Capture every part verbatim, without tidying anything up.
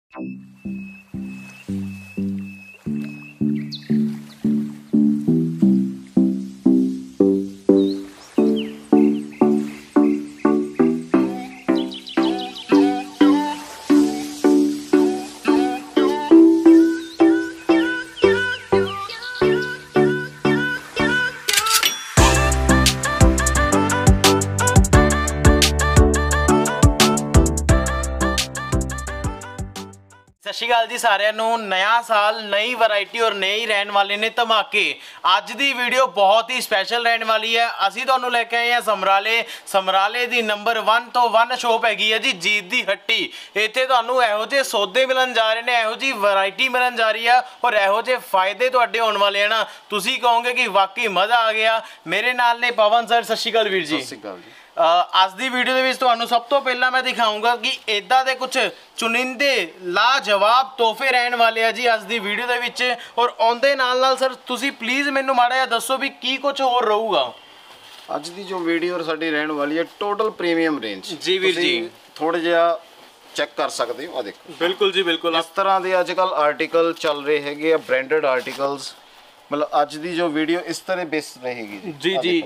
सत श्री अकाल जी सारिਆਂ ਨੂੰ। नया साल नई वैरायटी और नए रहने वाले ने धमाके। ਅੱਜ ਦੀ ਵੀਡੀਓ ਬਹੁਤ ਹੀ ਸਪੈਸ਼ਲ ਰਹਿਣ ਵਾਲੀ ਹੈ। ਅਸੀਂ ਤੁਹਾਨੂੰ ਲੈ ਕੇ ਆਏ ਹਾਂ ਸਮਰਾਲੇ। ਸਮਰਾਲੇ ਦੀ ਨੰਬਰ वन ਤੋਂ वन ਸ਼ੋਪ ਹੈਗੀ ਹੈ ਜੀ ਜੀਤ ਦੀ ਹੱਟੀ। ਇੱਥੇ ਤੁਹਾਨੂੰ ਇਹੋ ਜਿਹੇ ਸੌਦੇ ਮਿਲਣ ਜਾ ਰਹੇ ਨੇ, ਇਹੋ ਜੀ ਵੈਰਾਈਟੀ ਮਿਲਣ ਜਾ ਰਹੀ ਆ ਔਰ ਇਹੋ ਜਿਹੇ ਫਾਇਦੇ ਤੁਹਾਡੇ ਹੋਣ ਵਾਲੇ ਹਨ। ਤੁਸੀਂ ਕਹੋਗੇ ਕਿ ਵਾਕਈ ਮਜ਼ਾ ਆ ਗਿਆ। ਮੇਰੇ ਨਾਲ ਨੇ ਪਵਨ ਸਰ। ਸਤਿ ਸ਼੍ਰੀ ਅਕਾਲ ਵੀਰ ਜੀ। ਸਤਿ ਸ਼੍ਰੀ ਅਕਾਲ ਜੀ। ਅੱਜ ਦੀ ਵੀਡੀਓ ਦੇ ਵਿੱਚ ਤੁਹਾਨੂੰ ਸਭ ਤੋਂ ਪਹਿਲਾਂ ਮੈਂ ਦਿਖਾਊਂਗਾ ਕਿ ਇਦਾਂ ਦੇ ਕੁਝ ਚੁਣਿੰਦੇ ਲਾਜਵਾਬ ਤੋਹਫੇ ਰਹਿਣ ਵਾਲੇ ਆ ਜੀ ਅੱਜ ਦੀ ਵੀਡੀਓ ਦੇ ਵਿੱਚ। ਔਰ ਆਉਂਦੇ ਨਾਲ ਨਾਲ ਸਰ ਤੁਸੀਂ ਪਲੀਜ਼ ਮੈਨੂੰ ਮਾੜਾ ਜਿਹਾ ਦੱਸੋ ਵੀ ਕੀ ਕੁਝ ਹੋਰ ਰਹੂਗਾ ਅੱਜ ਦੀ ਜੋ ਵੀਡੀਓ ਸਾਡੀ ਰਹਿਣ ਵਾਲੀ ਹੈ ਟੋਟਲ ਪ੍ਰੀਮੀਅਮ ਰੇਂਜ। ਜੀ ਵੀਰ ਜੀ ਥੋੜਾ ਜਿਹਾ ਚੈੱਕ ਕਰ ਸਕਦੇ ਹੋ। ਆ ਦੇਖੋ ਬਿਲਕੁਲ ਜੀ ਬਿਲਕੁਲ ਇਸ ਤਰ੍ਹਾਂ ਦੇ ਅੱਜ ਕੱਲ ਆਰਟੀਕਲ ਚੱਲ ਰਹੇ ਹੈਗੇ ਆ, ਬ੍ਰਾਂਡਡ ਆਰਟੀਕਲਸ। ਮਤਲਬ ਅੱਜ ਦੀ ਜੋ ਵੀਡੀਓ ਇਸ ਤਰ੍ਹਾਂ ਬੇਸ ਰਹੇਗੀ ਜੀ ਜੀ।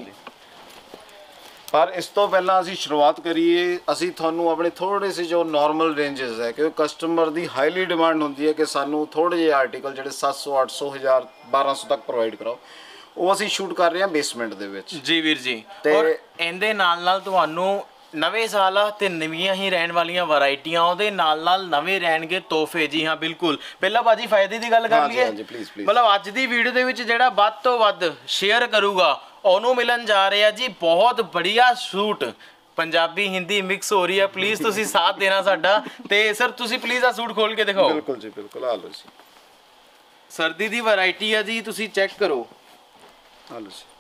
पर इस तो पहला असी शुरुआत करिए, असी थानू अपने थोड़े से जो नॉर्मल रेंजेस है क्योंकि कस्टमर की हाईली डिमांड होती है कि सानू थोड़े जे आर्टिकल जो सात सौ आठ सौ हज़ार बारह सौ तक प्रोवाइड कराओ, वो असी शूट कर रहे हैं बेसमेंट दे विच। जी वीर जी। ते और इहदे नाल नाल तुहानू नवे साल ते नवीं ही रहने वाली वैरायटियां ਉਹਦੇ ਨਾਲ ਨਾਲ ਨਵੇਂ ਰਹਿਣਗੇ ਤੋਹਫੇ। ਜੀ ਹਾਂ ਬਿਲਕੁਲ। ਪਹਿਲਾਂ ਬਾਜੀ ਫਾਇਦੇ ਦੀ ਗੱਲ ਕਰ ਲਈਏ। ਮਤਲਬ ਅੱਜ ਦੀ ਵੀਡੀਓ ਦੇ ਵਿੱਚ ਜਿਹੜਾ ਵੱਧ ਤੋਂ ਵੱਧ ਸ਼ੇਅਰ ਕਰੂਗਾ ਉਹਨੂੰ ਮਿਲਣ ਜਾ ਰਿਹਾ ਜੀ ਬਹੁਤ ਬੜੀਆ ਸੂਟ। ਪੰਜਾਬੀ ਹਿੰਦੀ ਮਿਕਸ ਹੋ ਰਹੀ ਹੈ। ਪਲੀਜ਼ ਤੁਸੀਂ ਸਾਥ ਦੇਣਾ ਸਾਡਾ। ਤੇ ਸਰ ਤੁਸੀਂ ਪਲੀਜ਼ ਆ ਸੂਟ ਖੋਲ ਕੇ ਦਿਖਾਓ। ਬਿਲਕੁਲ ਜੀ ਬਿਲਕੁਲ। ਆ ਲਓ ਜੀ ਸਰਦੀ ਦੀ ਵੈਰਾਈਟੀ ਆ ਜੀ, ਤੁਸੀਂ ਚੈੱਕ ਕਰੋ। ਆ ਲਓ ਜੀ।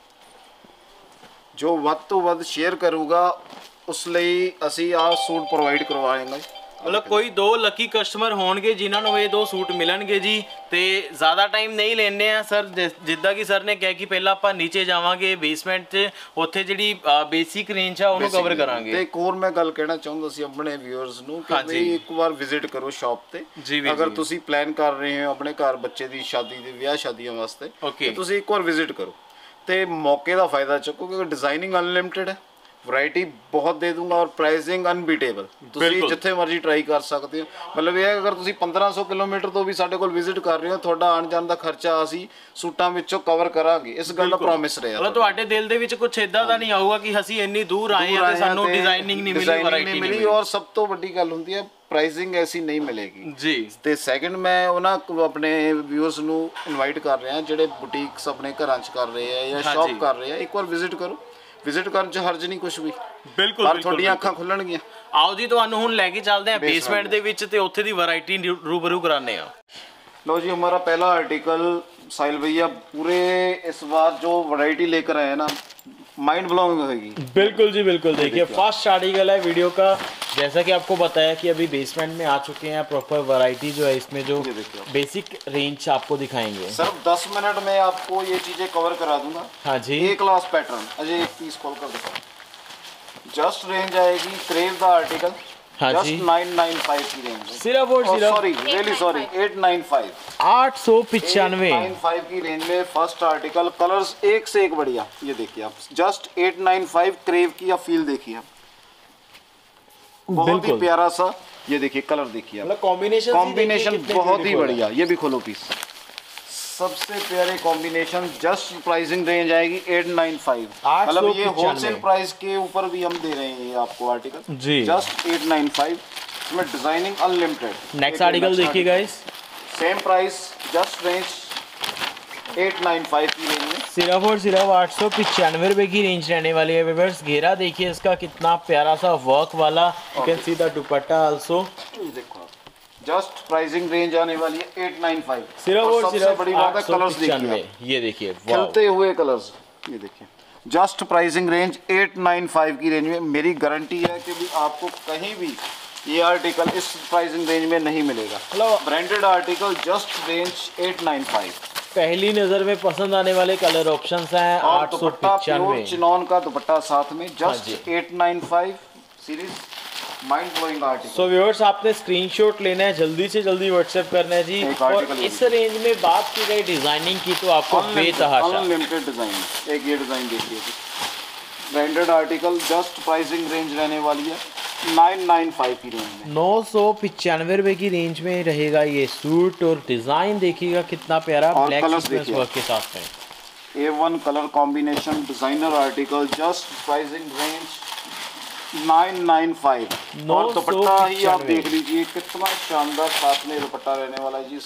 ਜੋ ਵੱਧ ਤੋਂ ਵੱਧ ਸ਼ੇਅਰ ਕਰੂਗਾ ਉਸ ਲਈ ਅਸੀਂ ਆ ਸੂਟ ਪ੍ਰੋਵਾਈਡ ਕਰਵਾਵਾਂਗੇ। मतलब कोई दो लकी कस्टमर होंगे जिन्होंने ये दो सूट मिलणगे जी। तो ज़्यादा टाइम नहीं लेने हैं सर। जिद्दां कि सर ने कहा कि पहला आप नीचे जावांगे बेसमेंट च उत्थे जिहड़ी बेसिक रेंज है उन्होंने कवर करांगे। ते एक और मैं गल कहना चाहूँगा सी अपने व्यूअर्स नूं कि भाई एक बार विजिट करो शॉप ते। अगर तुसी प्लान कर रहे हो अपने घर बच्चे दी शादी दे विआह शादियां वास्ते ते तुसी एक बार विजिट करो ते मौके दा फायदा चुको क्योंकि डिजाइनिंग अनलिमिटेड है, वैरायटी बहुत दे दूंगा और प्राइसिंग अनबीटेबल। ਤੁਸੀਂ ਜਿੱਥੇ ਮਰਜ਼ੀ ਟਰਾਈ ਕਰ ਸਕਦੇ ਹੋ। ਮਤਲਬ ਇਹ ਅਗਰ ਤੁਸੀਂ ਪੰਦਰਾਂ ਸੌ ਕਿਲੋਮੀਟਰ ਤੋਂ ਵੀ ਸਾਡੇ ਕੋਲ ਵਿਜ਼ਿਟ ਕਰ ਰਹੇ ਹੋ ਤੁਹਾਡਾ ਆਉਣ ਜਾਣ ਦਾ ਖਰਚਾ ਅਸੀਂ ਸੂਟਾਂ ਵਿੱਚੋਂ ਕਵਰ ਕਰਾਂਗੇ। ਇਸ ਗੱਲ ਦਾ ਪ੍ਰੋਮਿਸ ਰਿਹਾ। ਮਤਲਬ ਤੁਹਾਡੇ ਦਿਲ ਦੇ ਵਿੱਚ ਕੁਝ ਇਦਾਂ ਦਾ ਨਹੀਂ ਆਊਗਾ ਕਿ ਅਸੀਂ ਇੰਨੀ ਦੂਰ ਆਏ ਆ ਤੇ ਸਾਨੂੰ ਡਿਜ਼ਾਈਨਿੰਗ ਨਹੀਂ ਮਿਲੀ, ਵੈਰਾਈਟੀ ਨਹੀਂ ਮਿਲੀ। ਔਰ ਸਭ ਤੋਂ ਵੱਡੀ ਗੱਲ ਹੁੰਦੀ ਹੈ ਪ੍ਰਾਈਸਿੰਗ ਐਸੀ ਨਹੀਂ ਮਿਲੇਗੀ ਜੀ। ਤੇ ਸੈਕੰਡ ਮੈਂ ਉਹਨਾਂ ਆਪਣੇ ਵਿਊਅਰਸ ਨੂੰ ਇਨਵਾਈਟ ਕਰ ਰਿਹਾ ਜਿਹੜੇ ਬੁਟੀਕਸ ਆਪਣੇ ਘਰਾਂ 'ਚ ਕਰ ਰਹੇ ਆ ਜਾਂ ਸ਼ਾਪ ਕਰ ਰਹੇ ਆ, ਇੱਕ ਵਾਰ ਵਿਜ਼ਿਟ ਕਰੋ। ਵਿਜ਼ਿਟ ਕਰਨ 'ਚ ਹਰਜ ਨਹੀਂ ਕੁਝ ਵੀ। ਬਿਲਕੁਲ ਪਰ ਤੁਹਾਡੀਆਂ ਅੱਖਾਂ ਖੁੱਲਣਗੀਆਂ। ਆਓ ਜੀ ਤੁਹਾਨੂੰ ਹੁਣ ਲੈ ਕੇ ਚੱਲਦੇ ਆ ਬੇਸਮੈਂਟ ਦੇ ਵਿੱਚ ਤੇ ਉੱਥੇ ਦੀ ਵੈਰਾਈਟੀ रूबरू कराने ਆ। लो जी हमारा पहला आर्टिकल साहिल भैया पूरे इस बार जो वैरायटी लेकर आए हैं ना माइंड ब्लोइंग होगी। बिल्कुल जी बिल्कुल। देखिए फर्स्ट आर्टिकल है वीडियो का। जैसा कि आपको बताया कि अभी बेसमेंट में आ चुके हैं प्रॉपर वैरायटी जो है इसमें जो बेसिक रेंज आपको दिखाएंगे। सिर्फ दस मिनट में आपको ये चीजें कवर करा दूंगा। हाँ जी। एक क्लास पैटर्न अजय एक पीस खोल कर दिखाओ। जस्ट रेंज आएगी क्रेव का आर्टिकल। हाँ जस्ट जी। नाइन नाइन फाइव की रेंज सिर्फ और सिर्फ sorry really sorry eight nine five आठ सौ पिचानवे नाइन फाइव की रेंज में फर्स्ट आर्टिकल। कलर्स एक से एक बढ़िया। ये देखिए आप just eight nine five crepe की आप फील देखिए आप बहुत ही प्यारा सा। ये देखिए कलर देखिए आप कॉम्बिनेशन कॉम्बिनेशन बहुत ही बढ़िया। ये भी खोलो पीस सबसे प्यारे कॉम्बिनेशन। जस्ट प्राइसिंग रेंज आएगी एट नाइन फाइव। मतलब ये होलसेल प्राइस के ऊपर भी हम दे रहे हैं ये आपको आर्टिकल जी। जस्ट एट नाइन फाइव इसमें डिजाइनिंग अनलिमिटेड। नेक्स्ट आर्टिकल देखिए guys same price just range eight nine five की रेंज में सिर्फ और सिर्फ आठ सौ पिचानवे रुपए की रेंज रहने वाली है। व्यूअर्स घेरा देखिए इसका कितना प्यारा सा वर्क वाला। You can see the dupatta also. देखो जस्ट प्राइसिंग रेंज आने वाली है एट नाइन फाइव। सिर्फ और सिर्फ बड़ी बात है कलर्स देखिए। ये देखिए खिलते हुए कलर्स। ये देखिए just pricing range eight nine five की रेंज में। मेरी गारंटी है कि भी आपको कहीं भी ये आर्टिकल इस प्राइसिंग रेंज में नहीं मिलेगा। Branded article just range eight nine five. पहली नजर में पसंद आने वाले कलर ऑप्शंस हैं। आठ सौ पिचानवे चिनॉन का दुपट्टा साथ में just eight nine five series. Mind blowing article. So viewers, आपने स्क्रीनशॉट लेना है, जल्दी से जल्दी व्हाट्सएप करना है जी। और इस रेंज में बात की गई डिजाइनिंग की तो आपको बेतहाशा अनलिमिटेड डिजाइन। एक ये डिजाइन देखिए, branded article, just pricing range रहने वाली है नाइन नाइन फाइव की रेंज में। नौ सौ पचानवे रुपए की रेंज में रहेगा ये सूट। और डिजाइन देखिएगा कितना प्यारा, ब्लैक सीक्वेंस वर्क के साथ में। A one colour combination, designer article, just pricing range nine nine five. और दुपट्टा ही आप देख लीजिए कितना शानदार साथ में दुपट्टा रहने वाला है जी।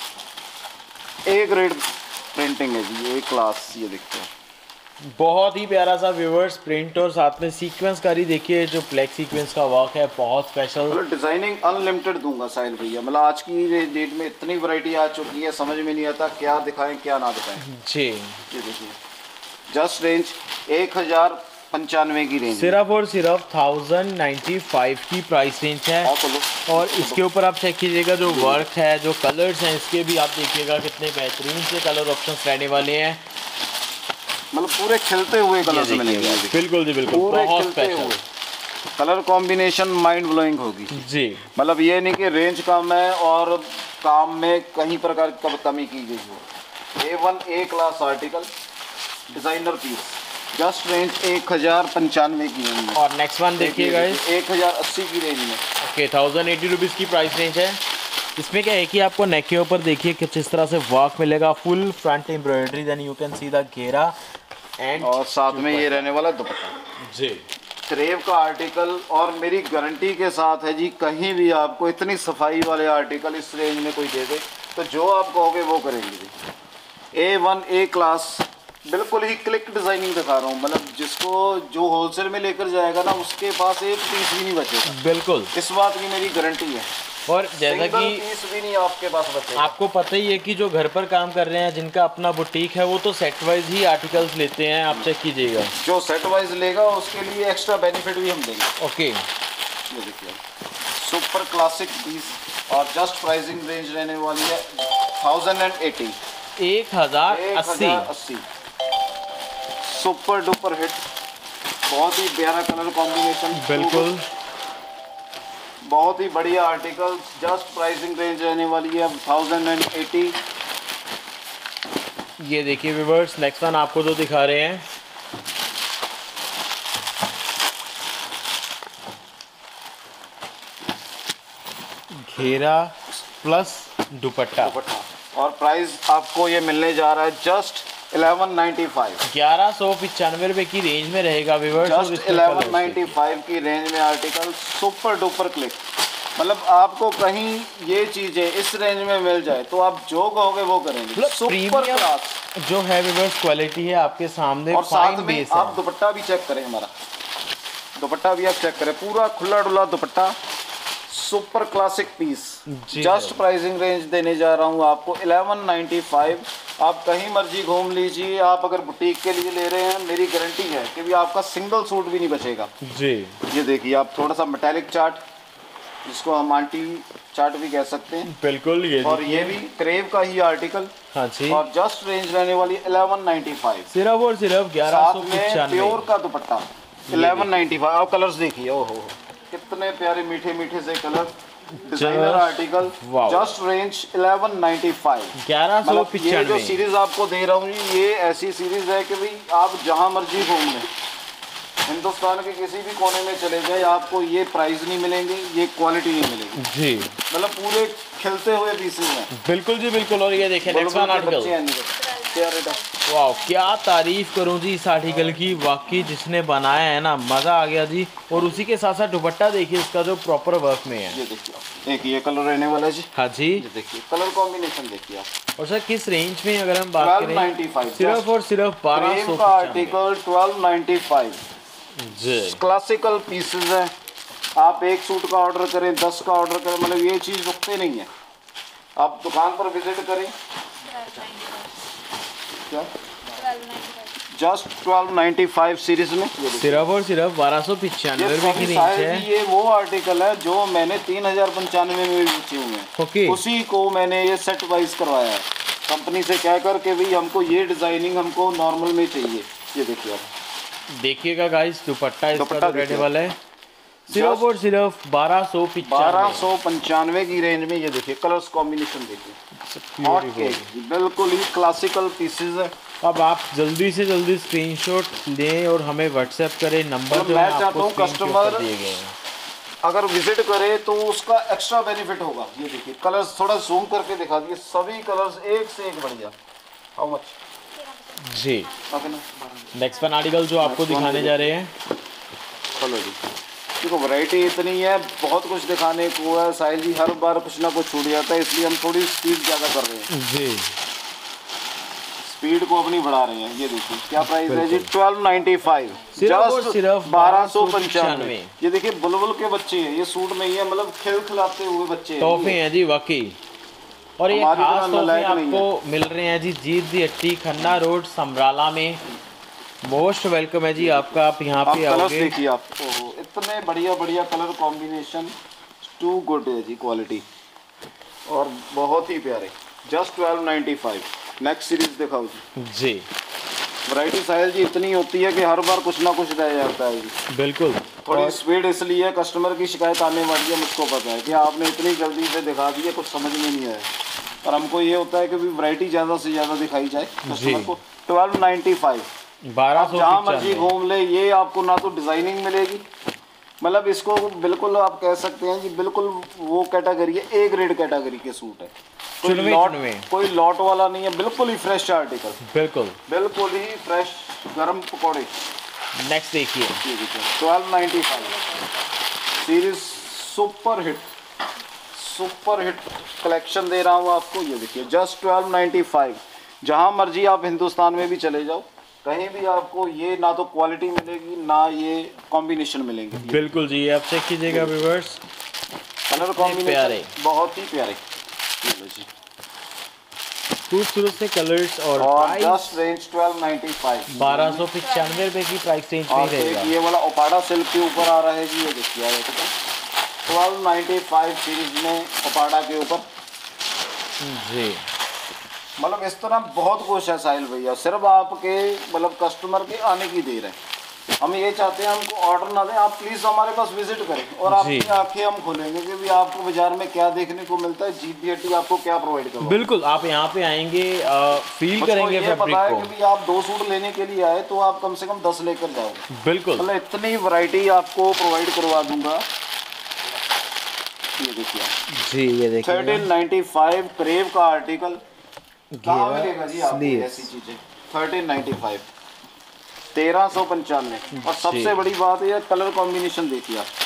इसके ए ग्रेड प्रिंटिंग है जी, ए क्लास। ये देखते हैं बहुत ही प्यारा सा व्यूअर्स प्रिंट और साथ में सीक्वेंस कारी देखिए, जो ब्लैक सीक्वेंस का वर्क है बहुत स्पेशल। मतलब डिजाइनिंग अनलिमिटेड दूंगा साहिल भैया। मतलब आज की डेट में इतनी वैरायटी आ चुकी है, समझ में नहीं आता क्या दिखाएं क्या ना दिखाएं जी। ये देखिए, जस्ट रेंज एक हजार पंचानवे की रेंज, सिर्फ और सिर्फ थाउजेंड नाइन्टी फाइव की प्राइस रेंज है। और इसके ऊपर आप चेक कीजिएगा जो वर्क है, जो कलर्स हैं इसके भी आप देखिएगा कितने बेहतरीन से कलर ऑप्शंस रहने वाले हैं। मतलब पूरे खिलते हुए कलर्स मिलेंगे। बिल्कुल जी बिल्कुल, बहुत special colour combination, mind blowing होगी जी। मतलब ये नहीं कि रेंज कम है और काम में कहीं प्रकार की कमी की गई हो। A one A class article, designer piece, just range एक हजार पंचानवे की रेंज में। और नेक्स्ट वन देखिएगा एक हजार अस्सी की रेंज में। ओके, थाउजेंड एटी रुपीज़ की प्राइस रेंज है। इसमें क्या है कि आपको नेक के ऊपर देखिए किस इस तरह से वर्क मिलेगा, full front embroidery, then you can see the घेरा एंड और साथ में ये रहने वाला दुपट्टा जी। क्रेव का आर्टिकल और मेरी गारंटी के साथ है जी, कहीं भी आपको इतनी सफाई वाले आर्टिकल इस रेंज में कोई दे दे तो जो आप कहोगे वो करेंगे जी। ए वन ए क्लास, बिल्कुल ही क्लिक डिजाइनिंग दिखा रहा हूँ। मतलब जिसको जो होलसेल में लेकर जाएगा ना उसके पास एक पीस भी नहीं बचेगा। बिल्कुल, इस बात की मेरी गारंटी है। और जैसा कि पीस भी नहीं आपके पास बचेगा। आपको पता ही है कि जो घर पर काम कर रहे हैं, जिनका अपना बुटीक है, वो तो सेट वाइज ही आर्टिकल्स लेते हैं। आप चेक कीजिएगा, जो सेट वाइज लेगा उसके लिए एक्स्ट्रा बेनिफिट भी हम देंगे। ओके, ये देखिए सुपर क्लासिक पीस और जस्ट प्राइसिंग रेंज रहने वाली है थाउजेंड एंड एटी, एक हजार अस्सी अस्सी। सुपर डुपर हिट, बहुत ही प्यारा कलर कॉम्बिनेशन, बिल्कुल बहुत ही बढ़िया आर्टिकल। जस्ट प्राइसिंग रेंज रहने वाली है थाउजेंड एंड एटी। ये देखिए व्यूअर्स, नेक्स्ट वन आपको जो दिखा रहे हैं, घेरा प्लस दुपट्टा, और प्राइस आपको ये मिलने जा रहा है जस्ट इलेवन नाइन्टी फाइव। ग्यारह सौ पचानवे रुपए की रेंज में रहेगा viewers. Just eleven ninety five की रेंज में आर्टिकल, सुपर डुपर क्लिक। मतलब आपको कहीं ये चीजें इस रेंज में मिल जाए तो आप जो कहोगे वो करेंगे। सुपर क्लास जो है व्यूअर्स, क्वालिटी है आपके सामने। और साथ में आप दुपट्टा भी चेक करें, हमारा दुपट्टा भी आप चेक करें, पूरा खुला डुला dupatta, super classic piece. Just pricing range देने जा रहा हूँ आपको इलेवन नाइन्टी फाइव। आप कहीं मर्जी घूम लीजिए, आप अगर बुटीक के लिए ले रहे हैं, मेरी गारंटी है कि भी आपका सिंगल सूट भी नहीं बचेगा जी। ये देखिए आप, थोड़ा सा मेटालिक चार्ट, जिसको हम आंटी चार्ट भी कह सकते हैं, बिल्कुल। ये और ये भी क्रेव का ही आर्टिकल। हाँ जी। और जस्ट रेंज रहने वाली इलेवन नाइन्टी फाइव, सिर्फ और सिर्फ ग्यारह सौ पचानवे। प्योर का दुपट्टा इलेवन नाइन्टी फाइव। आप कलर्स देखिए, ओहो कितने प्यारे मीठे मीठे से colour, designer article, just range eleven ninety five, ग्यारह सौ पचानवे। ये जो सीरीज आपको दे रहा हूँ ये ऐसी सीरीज है कि भाई आप जहाँ मर्जी घूम लें, हिंदुस्तान के किसी भी कोने में चले जाए, आपको ये प्राइस नहीं मिलेंगे, ये क्वालिटी नहीं मिलेगी जी। मतलब पूरे खिलते हुए पीसेस हैं। बिल्कुल जी बिल्कुल। और ये देखें नेक्स्ट वन आर्टिकल, वाह क्या तारीफ करूं जी इस आर्टिकल की, वाकई जिसने बनाया है ना मज़ा आ गया जी। और उसी के साथ साथ दुपट्टा देखिए इसका जो प्रॉपर वर्क में है। ये देखिए एक ये कलर रहने वाला है जी। हाँ जी, ये देखिए कलर कॉम्बिनेशन देखिए आप। और सर किस रेंज में अगर हम बात करें, सिर्फ और सिर्फ बारह सौ का आर्टिकल ट्वेल्व नाइन्टी फाइव जी। क्लासिकल पीसेस हैं। आप एक सूट का ऑर्डर करें, दस का ऑर्डर करें, मतलब ये चीज़ रुकते नहीं है। आप दुकान पर विजिट करें, क्या just twelve ninety five series में सिर्फ और सिर्फ बारह सौ पचानवे रुपए की रेंज है। ये वो आर्टिकल है जो मैंने तीन हजार पंचानवे में बेचे हुए हैं। ओके, उसी को मैंने ये सेट वाइज करवाया है कंपनी से कह कर के भाई हमको ये डिजाइनिंग हमको नॉर्मल में चाहिए। ये देखिए आप, देखिएगा गाइस दुपट्टा इसका तो रहने वाला है सिर्फ और सिर्फ बारह सौ बारह सौ पंचानवे की रेंज में। ये देखिए कलर्स कॉम्बिनेशन देखिए, हॉट केक, बिल्कुल ही क्लासिकल पीसेस है। अब आप जल्दी से जल्दी स्क्रीनशॉट लें और हमें व्हाट्सएप करें, नंबर जो मैं चाहता हूँ कस्टमर अगर विजिट करे तो उसका एक्स्ट्रा बेनिफिट होगा। ये देखिए कलर्स थोड़ा जूम करके दिखा दिए, सभी कलर्स एक से एक बढ़िया। हाउ मच जी। नेक्स्ट वन आर्टिकल जो आपको दिखाने जा रहे हैं, चलो जी देखो वैरायटी इतनी है, बहुत कुछ दिखाने को है साहिल जी, हर बार कुछ ना कुछ छूट जाता है, इसलिए हम थोड़ी स्पीड ज़्यादा कर रहे हैं जी, स्पीड को अपनी बढ़ा रहे हैं। ये देखिए क्या प्राइस है जी, ट्वेल्व नाइन्टी फाइव, सिर्फ सिर्फ बारह सौ पंचानवे। ये देखिए बुलबुल के बच्चे हैं, ये सूट में ही है, मतलब खेल खिलाते हुए बच्चे तोहफे हैं जी वाकई। और ये खास तोहफे आपको मिल रहे हैं जी जीत दी हट्टी खन्ना रोड समराला में। मोस्ट वेलकम है जी आपका, आप यहाँ पे आओगे। देखिए आप ओहो इतने बढ़िया बढ़िया कलर कॉम्बिनेशन, टू गुड है जी क्वालिटी और बहुत ही प्यारे, just twelve ninety five. Next series दिखाओ जी। जी वैरायटी साहिल जी इतनी होती है कि हर बार कुछ ना कुछ रह जाता है जी। बिल्कुल, थोड़ी स्पीड इसलिए कस्टमर की शिकायत आने वाली है, मुझको पता है कि आपने इतनी जल्दी से दिखा दी है, कुछ समझ में नहीं आया, पर हमको ये होता है कि वैरायटी ज़्यादा से ज़्यादा दिखाई जाए कस्टमर को। ट्वेल्व नाइन्टी फाइव, बारह सौ जहाँ मर्जी घूम ले, ये आपको ना तो डिजाइनिंग मिलेगी, मतलब इसको बिल्कुल आप कह सकते हैं जी बिल्कुल वो कैटेगरी है, ए ग्रेड कैटेगरी के सूट है, कोई लॉट कोई लॉट वाला नहीं है, बिल्कुल ही फ्रेश आर्टिकल, बिल्कुल बिल्कुल ही फ्रेश गरम पकौड़े। नेक्स्ट देखिए twelve ninety five series, super hit super hit collection दे रहा हूँ आपको। ये देखिए जस्ट ट्वेल्व नाइन्टी फाइव, जहाँ मर्जी आप हिंदुस्तान में भी चले जाओ, कहीं भी आपको ये ना तो क्वालिटी मिलेगी ना ये कॉम्बिनेशन मिलेंगे। बिल्कुल जी, आप चेक कीजिएगा व्यूअर्स, कलर कॉम्बिनेशन बहुत ही प्यारे, खूबसूरत से कलर्स और just range twelve ninety five, बारह सौ पचानवे रुपए की प्राइस रेंज में रहेगा। ये वाला ओपाड़ा सिल्क के ऊपर आ रहा है जी, ये देखिए ट्वेल्व नाइन्टी फाइव सीरीज में ओपाड़ा के ऊपर जी। मतलब इस तरह बहुत कुछ है साहिल भैया, सिर्फ आपके मतलब कस्टमर के आने की देर है। हम ये चाहते हैं हमको ऑर्डर ना दें, आप प्लीज हमारे पास विजिट करें और आपकी आंखें हम खोलेंगे कि भी आपको बाजार में क्या देखने को मिलता है, जीत दी हट्टी आपको क्या प्रोवाइड करो। बिल्कुल, आप यहाँ पे आएंगे आ, फील करेंगे फैब्रिक को। पता है कि भी आप दो सूट लेने के लिए आए तो आप कम से कम दस लेकर जाओगे। बिल्कुल, मतलब इतनी वैरायटी आपको प्रोवाइड करवा दूंगा। ये देखिए जी, ये देखिए थर्टीन नाइन्टी फाइव क्रेव का आर्टिकल कहाँ मिलेगा जी आपको ऐसी चीजें, थर्टीन नाइन्टी फाइव, तेरह सौ पंचानवे। और सबसे बड़ी बात है कलर कॉम्बिनेशन देखिए आप,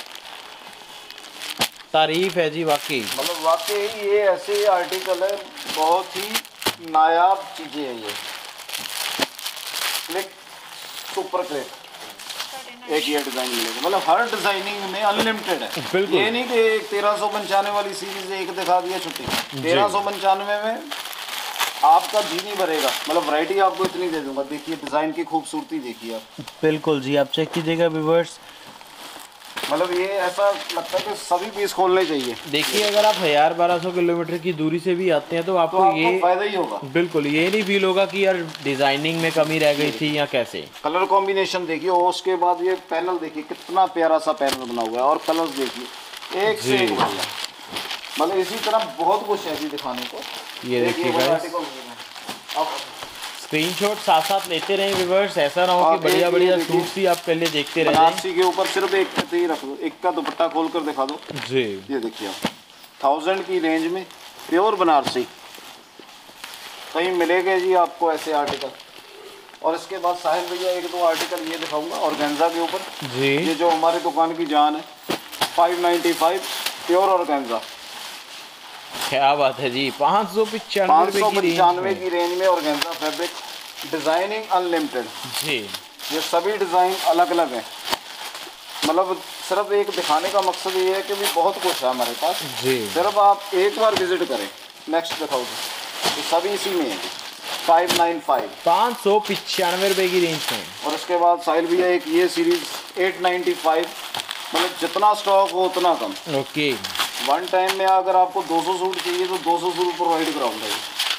तारीफ है जी वाकई, मतलब वाकई ये ऐसे आर्टिकल है, बहुत ही नायाब चीजें हैं ये। क्लिक सुपर क्लिक एक ये डिजाइन मिलेगा, मतलब हर डिजाइनिंग में अनलिमिटेड है। ये नहीं कि एक तेरह सौ पंचानवे वाली सीरीज एक दिखा दिया छुट्टी, तेरह सौ पंचानवे में आपका जी नहीं भरेगा, मतलब वैरायटी आपको इतनी दे दूंगा। देखिए डिजाइन की खूबसूरती देखिए आप। बिल्कुल जी, आप चेक कीजिएगा व्यूअर्स, मतलब ये ऐसा लगता है कि सभी पीस खोलने चाहिए। देखिए अगर आप हजार बारह सौ किलोमीटर की दूरी से भी आते हैं तो आपको, तो आपको ये फायदा ही होगा। बिल्कुल, ये नहीं फील होगा कि यार डिजाइनिंग में कमी रह गई थी या कैसे। कलर कॉम्बिनेशन देखिए और उसके बाद ये पैनल देखिए कितना प्यारा सा पैनल बना हुआ है, और कलर्स देखिए एक से एक बढ़िया, मतलब इसी तरह बहुत कुछ है जी दिखाने को। ये देखिए अब स्क्रीनशॉट साथ साथ लेते रहें व्यूअर्स, ऐसा ना हो कि बढ़िया बढ़िया सूट्स ही आप पहले देखते रहें। बनारसी के ऊपर सिर्फ एक पे ही रख दो, एक का दुपट्टा खोल कर दिखा दो जी। ये देखिए आप थाउजेंड की रेंज में प्योर बनारसी, कहीं मिलेगा जी आपको ऐसे आर्टिकल। और इसके बाद साहिल भैया एक दो आर्टिकल ये दिखाऊंगा ऑर्गेन्जा के ऊपर जी, ये जो हमारी दुकान की जान है, five ninety five pure organza. क्या बात है जी, पाँच सौ पचानवे की रेंज में ऑर्गेन्जा फैब्रिक, डिजाइनिंग अनलिमिटेड जी। ये सभी डिजाइन अलग अलग हैं, मतलब सिर्फ एक दिखाने का मकसद ये है कि भी बहुत कुछ है हमारे पास जी, सिर्फ आप एक बार विजिट करें। नेक्स्ट दिखाओ जी, तो सभी इसी में है फाइव नाइन फाइव, पाँच सौ पचानवे रुपए की रेंज में। और उसके बाद साहिल भैया एक ये सीरीज एट नाइन्टी फाइव, मतलब जितना स्टॉक हो उतना कम। ओके, वन टाइम में अगर आपको दो सौ सूट चाहिए तो दो सौ सूट प्रोवाइड कराऊंगा।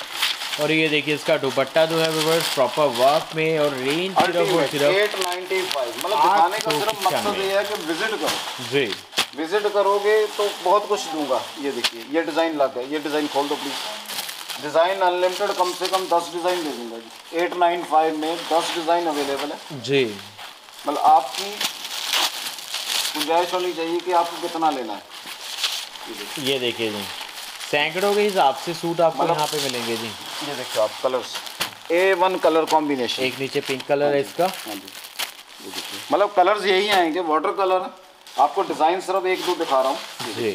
और ये देखिए इसका दुपट्टा जो है व्यूअर्स प्रॉपर वर्क में, और रेंज सिर्फ और सिर्फ आठ सौ पचानवे। मतलब दिखाने का सिर्फ मकसद ये है कि विजिट करो जी, विजिट करोगे तो बहुत कुछ दूंगा। ये देखिए ये डिज़ाइन लग गया, ये डिज़ाइन खोल दो प्लीज़। डिज़ाइन अनलिमिटेड, कम से कम दस डिज़ाइन दे दूंगा जी। आठ सौ पचानवे में दस डिज़ाइन अवेलेबल है जी। मतलब आपकी गुंजाइश होनी चाहिए कि आपको कितना लेना है। ये देखिए जी, सैकड़ों के हिसाब से सूट आपको यहाँ पे मिलेंगे जी। ये देखिए आप colours, A one colour combination. एक नीचे पिंक कलर है इसका। हाँ जी, ये देखिए मतलब कलर्स यही आएंगे, वाटर कलर। आपको डिज़ाइन सिर्फ एक दो दिखा रहा हूँ जी,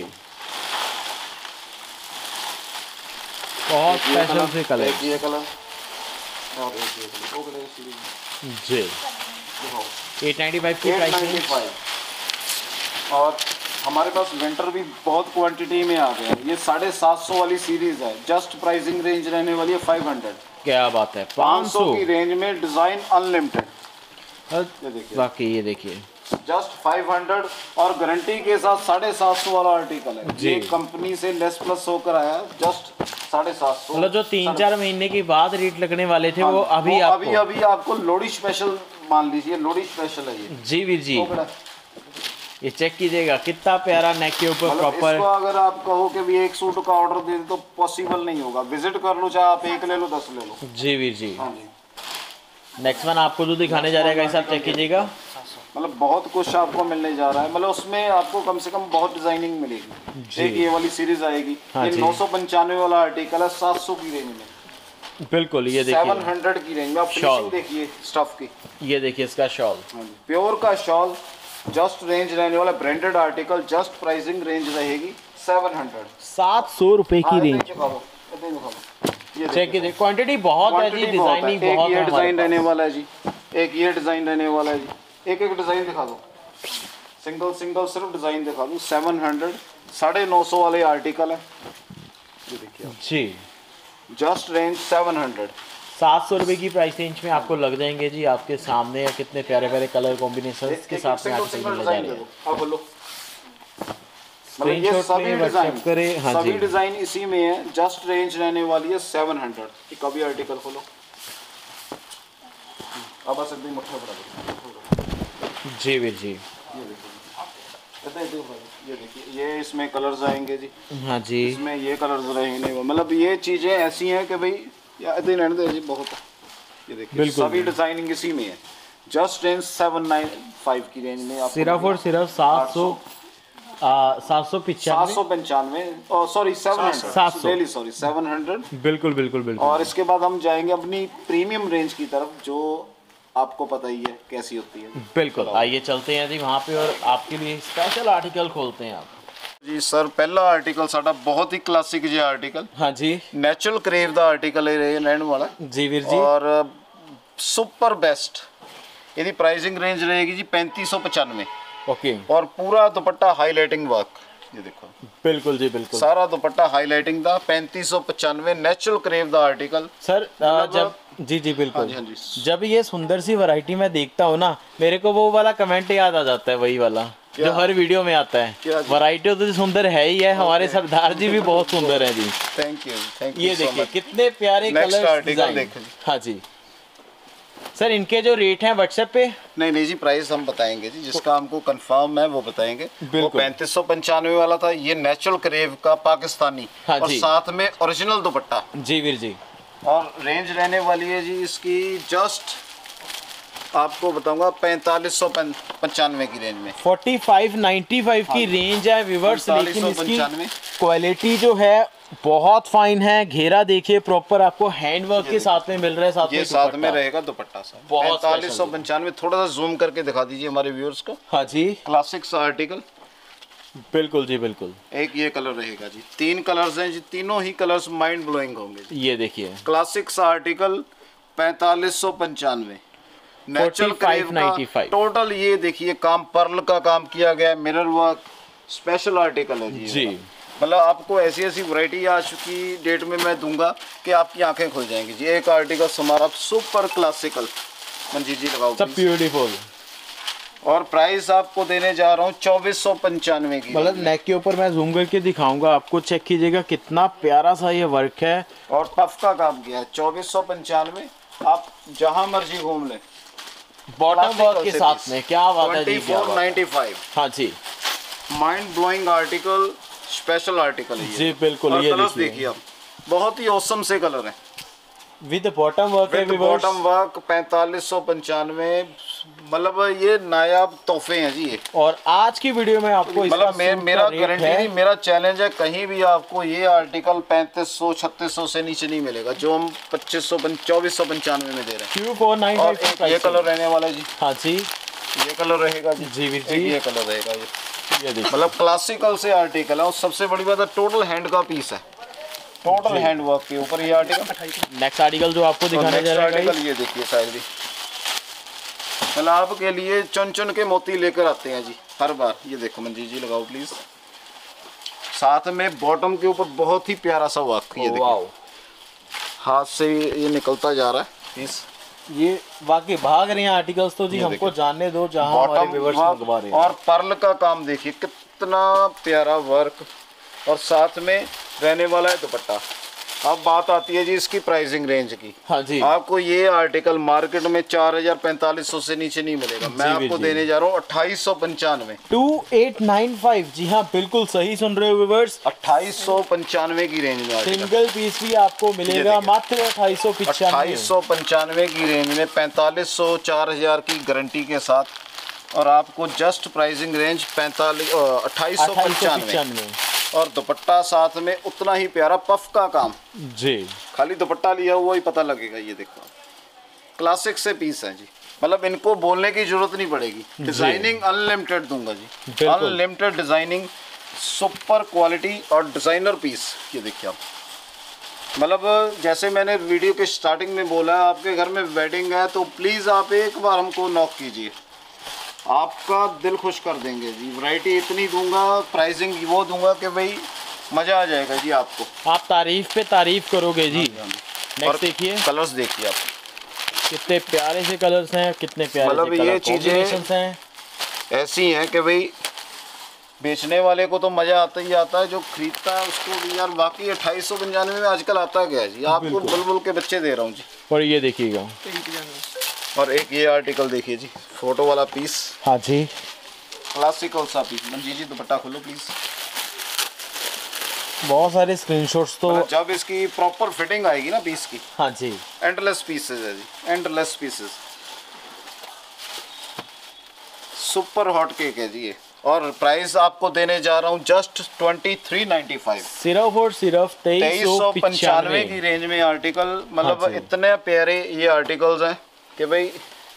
बहुत स्पेशल से कलर। एक ये कलर और एक ये कलर, वो कलर जी। एट नाइन्टी फाइव की प्राइस है। और हमारे पास विंटर भी बहुत क्वांटिटी में आ गया है। ये साढ़े सात सौ वाली सीरीज है, जस्ट प्राइसिंग रेंज रहने वाली है फाइव हंड्रेड। क्या बात है, पाँच सौ की रेंज में डिज़ाइन अनलिमिटेड। ये देखिए बाकी ये देखिए जस्ट फाइव हंड्रेड और गारंटी के साथ साढ़े सात सौ वाला आर्टिकल है। ये कंपनी से लेस प्लस होकर आया, जस्ट साढ़े सात सौ। मतलब जो तीन चार महीने के बाद रेट लगने वाले थे वो अभी वो अभी अभी आपको लोहड़ी स्पेशल मान लीजिए, लोहड़ी स्पेशल है ये जी वीर जी। ये चेक कीजिएगा कितना प्यारा नेक के ऊपर प्रॉपर। इसको अगर आप कहो कि भी एक सूट का ऑर्डर दे दे तो पॉसिबल नहीं होगा। विजिट कर लो, चाहे आप एक ले लो दस ले लो। जी वीर जी। हाँ जी। नेक्स्ट वन आपको जो दिखाने जा रहा है गाइस, आप चेक कीजिएगा। मतलब बहुत कुछ आपको मिलने जा रहा है। मतलब उसमें आपको कम से कम बहुत डिजाइनिंग मिलेगी। एक ये वाली सीरीज आएगी, हाँ ये नौ सौ पंचानवे वाला आर्टिकल है, सात सौ की रेंज में। बिल्कुल ये देखिए सेवन हंड्रेड की रेंज में। आप फिनिशिंग देखिए स्टफ की। ये देखिए इसका शॉल, प्योर का शॉल। जस्ट रेंज रहने वाला branded article, just pricing range रहेगी सेवन हंड्रेड, सात सौ रुपए की रेंज। ये चेक कीजिए, क्वांटिटी बहुत है जी, डिजाइनिंग बहुत है। एक ये डिजाइन रहने वाला है जी, एक ये डिजाइन रहने वाला है जी। एक एक डिजाइन दिखा दो, सिंगल सिंगल सिर्फ डिजाइन दिखा दूं। सेवन हंड्रेड, साढ़े नौ सौ वाले आर्टिकल है। ये देखिए जी, जस्ट रेंज सेवन हंड्रेड। सात सौ रुपए की प्राइस रेंज में आपको लग जाएंगे जी आपके सामने। या कितने प्यारे प्यारे कलर कॉम्बिनेशन के साथ में आर्टिकल मिलने जा रहे हैं। अब बोलो, मतलब ये सभी डिजाइन करें। हाँ सभी डिजाइन इसी में है। जस्ट रेंज रहने वाली है सेवन हंड्रेड। कभी आर्टिकल खोलो, अब बस एकदम मुट्ठा बड़ा जी वीर जी। ये देखिए, ये देखिए ये इसमें कलर्स आएंगे जी। हाँ जी, इसमें ये कलर्स रहेंगे। मतलब ये चीजें ऐसी हैं कि भाई या दिन दे जी बहुत। ये देखिए सभी डिजाइनिंग इसी में है। Just range seven nine five की रेंज में आपको सिर्फ और सिर्फ सात सौ सात सौ सात सौ पंचानवे सॉरी सेवन हंड्रेड सात सौ डेली सॉरी सेवन हंड्रेड। बिल्कुल बिल्कुल बिल्कुल। और इसके बाद हम जाएंगे अपनी प्रीमियम रेंज की तरफ, जो आपको पता ही है कैसी होती है। बिल्कुल, आइए चलते हैं जी वहाँ पे और आपके लिए स्पेशल आर्टिकल खोलते हैं आप जी। सर पहला आर्टिकल साडा बहुत ही क्लासिक जी आर्टिकल। हाँ जी, नेचुरल क्रेव दा आर्टिकल है रहने वाला जी वीर जी। और सुपर बेस्ट यदि प्राइसिंग रेंज रहेगी जी पैंतीस सौ पचानवे। ओके, और पूरा दुपट्टा हाईलाइटिंग वर्क। ये देखो बिल्कुल जी बिल्कुल, सारा दुपट्टा हाईलाइटिंग दा पैंतीस सौ पचानवे नेचुरल क्रेव दा आर्टिकल। सर जब जी जी बिल्कुल। हाँ जी, हाँ जी। जब ये सुंदर सी वैरायटी मैं देखता हूँ ना, मेरे को वो वाला कमेंट याद आ जाता है, वही वाला जो हर वीडियो में आता है। वैरायटी तो सुंदर है ही है, हमारे सरदार जी भी बहुत सुंदर है जी। Thank you thank you. ये देखिए कितने प्यारे कलर। हाँ जी सर, इनके जो रेट हैं व्हाट्सएप पे। नहीं नहीं जी, प्राइस हम बताएंगे जी, जिसका हमको कंफर्म है वो बताएंगे। वो पैंतीस सौ पंचानवे वाला था, ये नेचुरल क्रेव का पाकिस्तानी। हाँ और साथ में ओरिजिनल दुपट्टा। जी वीर जी। और रेंज रहने वाली है जी इसकी, जस्ट आपको बताऊंगा पैंतालीस सौ पंचानवे की रेंज में। फोर्टी फाइव नाइन्टी फाइव की रेंज है व्यूअर्स, लेकिन इसकी क्वालिटी जो है बहुत फाइन है। घेरा देखिए प्रॉपर आपको हैंडवर्क के साथ में मिल रहा है। साथ ये में साथ में रहेगा दुपट्टा सर। पैंतालीस सौ पंचानवे। थोड़ा सा जूम करके दिखा दीजिए हमारे व्यूअर्स को। हाँ जी, क्लासिक सा आर्टिकल। बिल्कुल जी बिल्कुल। एक ये कलर रहेगा जी, तीन कलर्स हैं जी, तीनों ही कलर्स माइंड ब्लोइंग होंगे। ये देखिए क्लासिक सा आर्टिकल पैंतालीस सौ पंचानवे नेचुरल क्रेव का। टोटल ये देखिए काम पर्ल का काम किया गया, मिरर वर्क, स्पेशल आर्टिकल है जी। जी मतलब आपको ऐसी ऐसी वैरायटी आज की डेट में मैं दूंगा कि आपकी आंखें खुल जाएंगी जी। एक आर्टिकल हमारा सुपर क्लासिकल। मंजीत जी लगाओ, सब ब्यूटीफुल। और प्राइस आपको देने जा रहा हूँ चौबीस सौ पंचानवे की। मतलब नेक के ऊपर मैं जूम करके दिखाऊंगा आपको, चेक कीजिएगा कितना प्यारा सा ये वर्क है और पफ का काम किया है। चौबीस सौ पंचानवे, आप जहां मर्जी घूम लें। बॉटम वर्क के साथ में, क्या बात है जी, चौबीस सौ पचानवे। हाँ जी, mind blowing article, special article है जी बिल्कुल। ये देखिए आप, बहुत ही औसम से कलर है विद बॉटम वर्क है, विद बॉटम वर्क। पैंतालीस सौ पंचानवे, मतलब ये नायाब तोहफे हैं जी ये। और आज की वीडियो में आपको मतलब मे, मेरा गारंटी नहीं, मेरा चैलेंज है, कहीं भी आपको ये आर्टिकल पैंतीस सौ छत्तीस सौ से नीचे नहीं मिलेगा जो हम पच्चीस सौ चौबीस सौ पंचानवे में दे रहे हैं। और एक ये कलर रहने वाला है जी। हाँ जी, ये कलर रहेगा जी। जी वीर जी, ये कलर रहेगा ये। ये देखिए, मतलब क्लासिकल से आर्टिकल है। और सबसे बड़ी बात है, टोटल हैंड का पीस है, टोटल हैंड वर्क के ऊपर ये आर्टिकल। नेक्स्ट आर्टिकल जो आपको दिखाने जा रहा है आर्टिकल, ये देखिए साइड भी, मतलब आपके लिए चुन चुन के मोती लेकर आते हैं जी हर बार। ये देखो मंजीत जी, लगाओ प्लीज। साथ में बॉटम के ऊपर बहुत ही प्यारा सा वर्क, ये देखो हाथ से ये निकलता जा रहा है पीस। ये वाकई भाग रहे हैं आर्टिकल्स तो जी, हमको जानने दो जहां हमारे व्यूअर्स मंगवा रहे हैं। और पर्ल का काम देखिए कितना प्यारा वर्क, और साथ में रहने वाला है दुपट्टा। अब बात आती है जी इसकी प्राइसिंग रेंज की। हाँ जी, आपको ये आर्टिकल मार्केट में चार हजार पैंतालीस सौ से नीचे नहीं मिलेगा। मैं आपको देने जा रहा हूँ अट्ठाईस सौ पंचानवे, टू एट नाइन फाइव। जी हाँ, बिल्कुल सही सुन रहे हो व्यूअर्स, अट्ठाईस सौ पंचानवे की रेंज में सिंगल पीस भी आपको मिलेगा मात्र अट्ठाईस सौ पंचानवे अट्ठाईस सौ पंचानवे की रेंज में, पैंतालीस सौ चार हजार की गारंटी के साथ। और आपको जस्ट प्राइसिंग रेंज पैंतालीस अट्ठाईस सौ पंचानवे। और दुपट्टा साथ में उतना ही प्यारा पफ का काम जी, खाली दुपट्टा लिया हुआ ही पता लगेगा। ये देखो क्लासिक से पीस है जी, मतलब इनको बोलने की जरूरत नहीं पड़ेगी। डिजाइनिंग अनलिमिटेड दूंगा जी, अनलिमिटेड डिजाइनिंग, सुपर क्वालिटी और डिजाइनर पीस। ये देखिए आप, मतलब जैसे मैंने वीडियो के स्टार्टिंग में बोला, आपके घर में वेडिंग है तो प्लीज आप एक बार हमको नॉक कीजिए, आपका दिल खुश कर देंगे जी। वैरायटी इतनी दूंगा, प्राइसिंग वो दूंगा कि भाई मजा आ जाएगा जी आपको, आप तारीफ पे तारीफ करोगे जी। नेक्स्ट देखिए, कलर्स देखिए आप, कितने प्यारे से कलर्स हैं, कितने प्यारे मतलब से ये चीजें हैं ऐसी हैं कि भाई बेचने वाले को तो मजा आता ही आता है, जो खरीदता है उसको भी यार वाकई। अट्ठाईस सौ पंचानवे में आजकल आता क्या है जी, आपको बुलबुल के बच्चे दे रहा हूँ जी। और ये देखिएगा, और एक ये आर्टिकल देखिए जी, फोटो वाला पीस। हाँ जी, क्लासिकल सा पीस। मंजीत जी दुपट्टा खोलो प्लीज। बहुत सारे स्क्रीनशॉट्स तो जब इसकी प्रॉपर फिटिंग आएगी ना पीस की। हाँ जी, एंडलेस पीसेस है जी, endless pieces, super hot cake है जी ये। और प्राइस आपको देने जा रहा हूँ just twenty three ninety five, सिर्फ और सिर्फ तेईस सौ पंचानवे की रेंज में आर्टिकल। मतलब हाँ इतने प्यारे ये आर्टिकल्स हैं कि भाई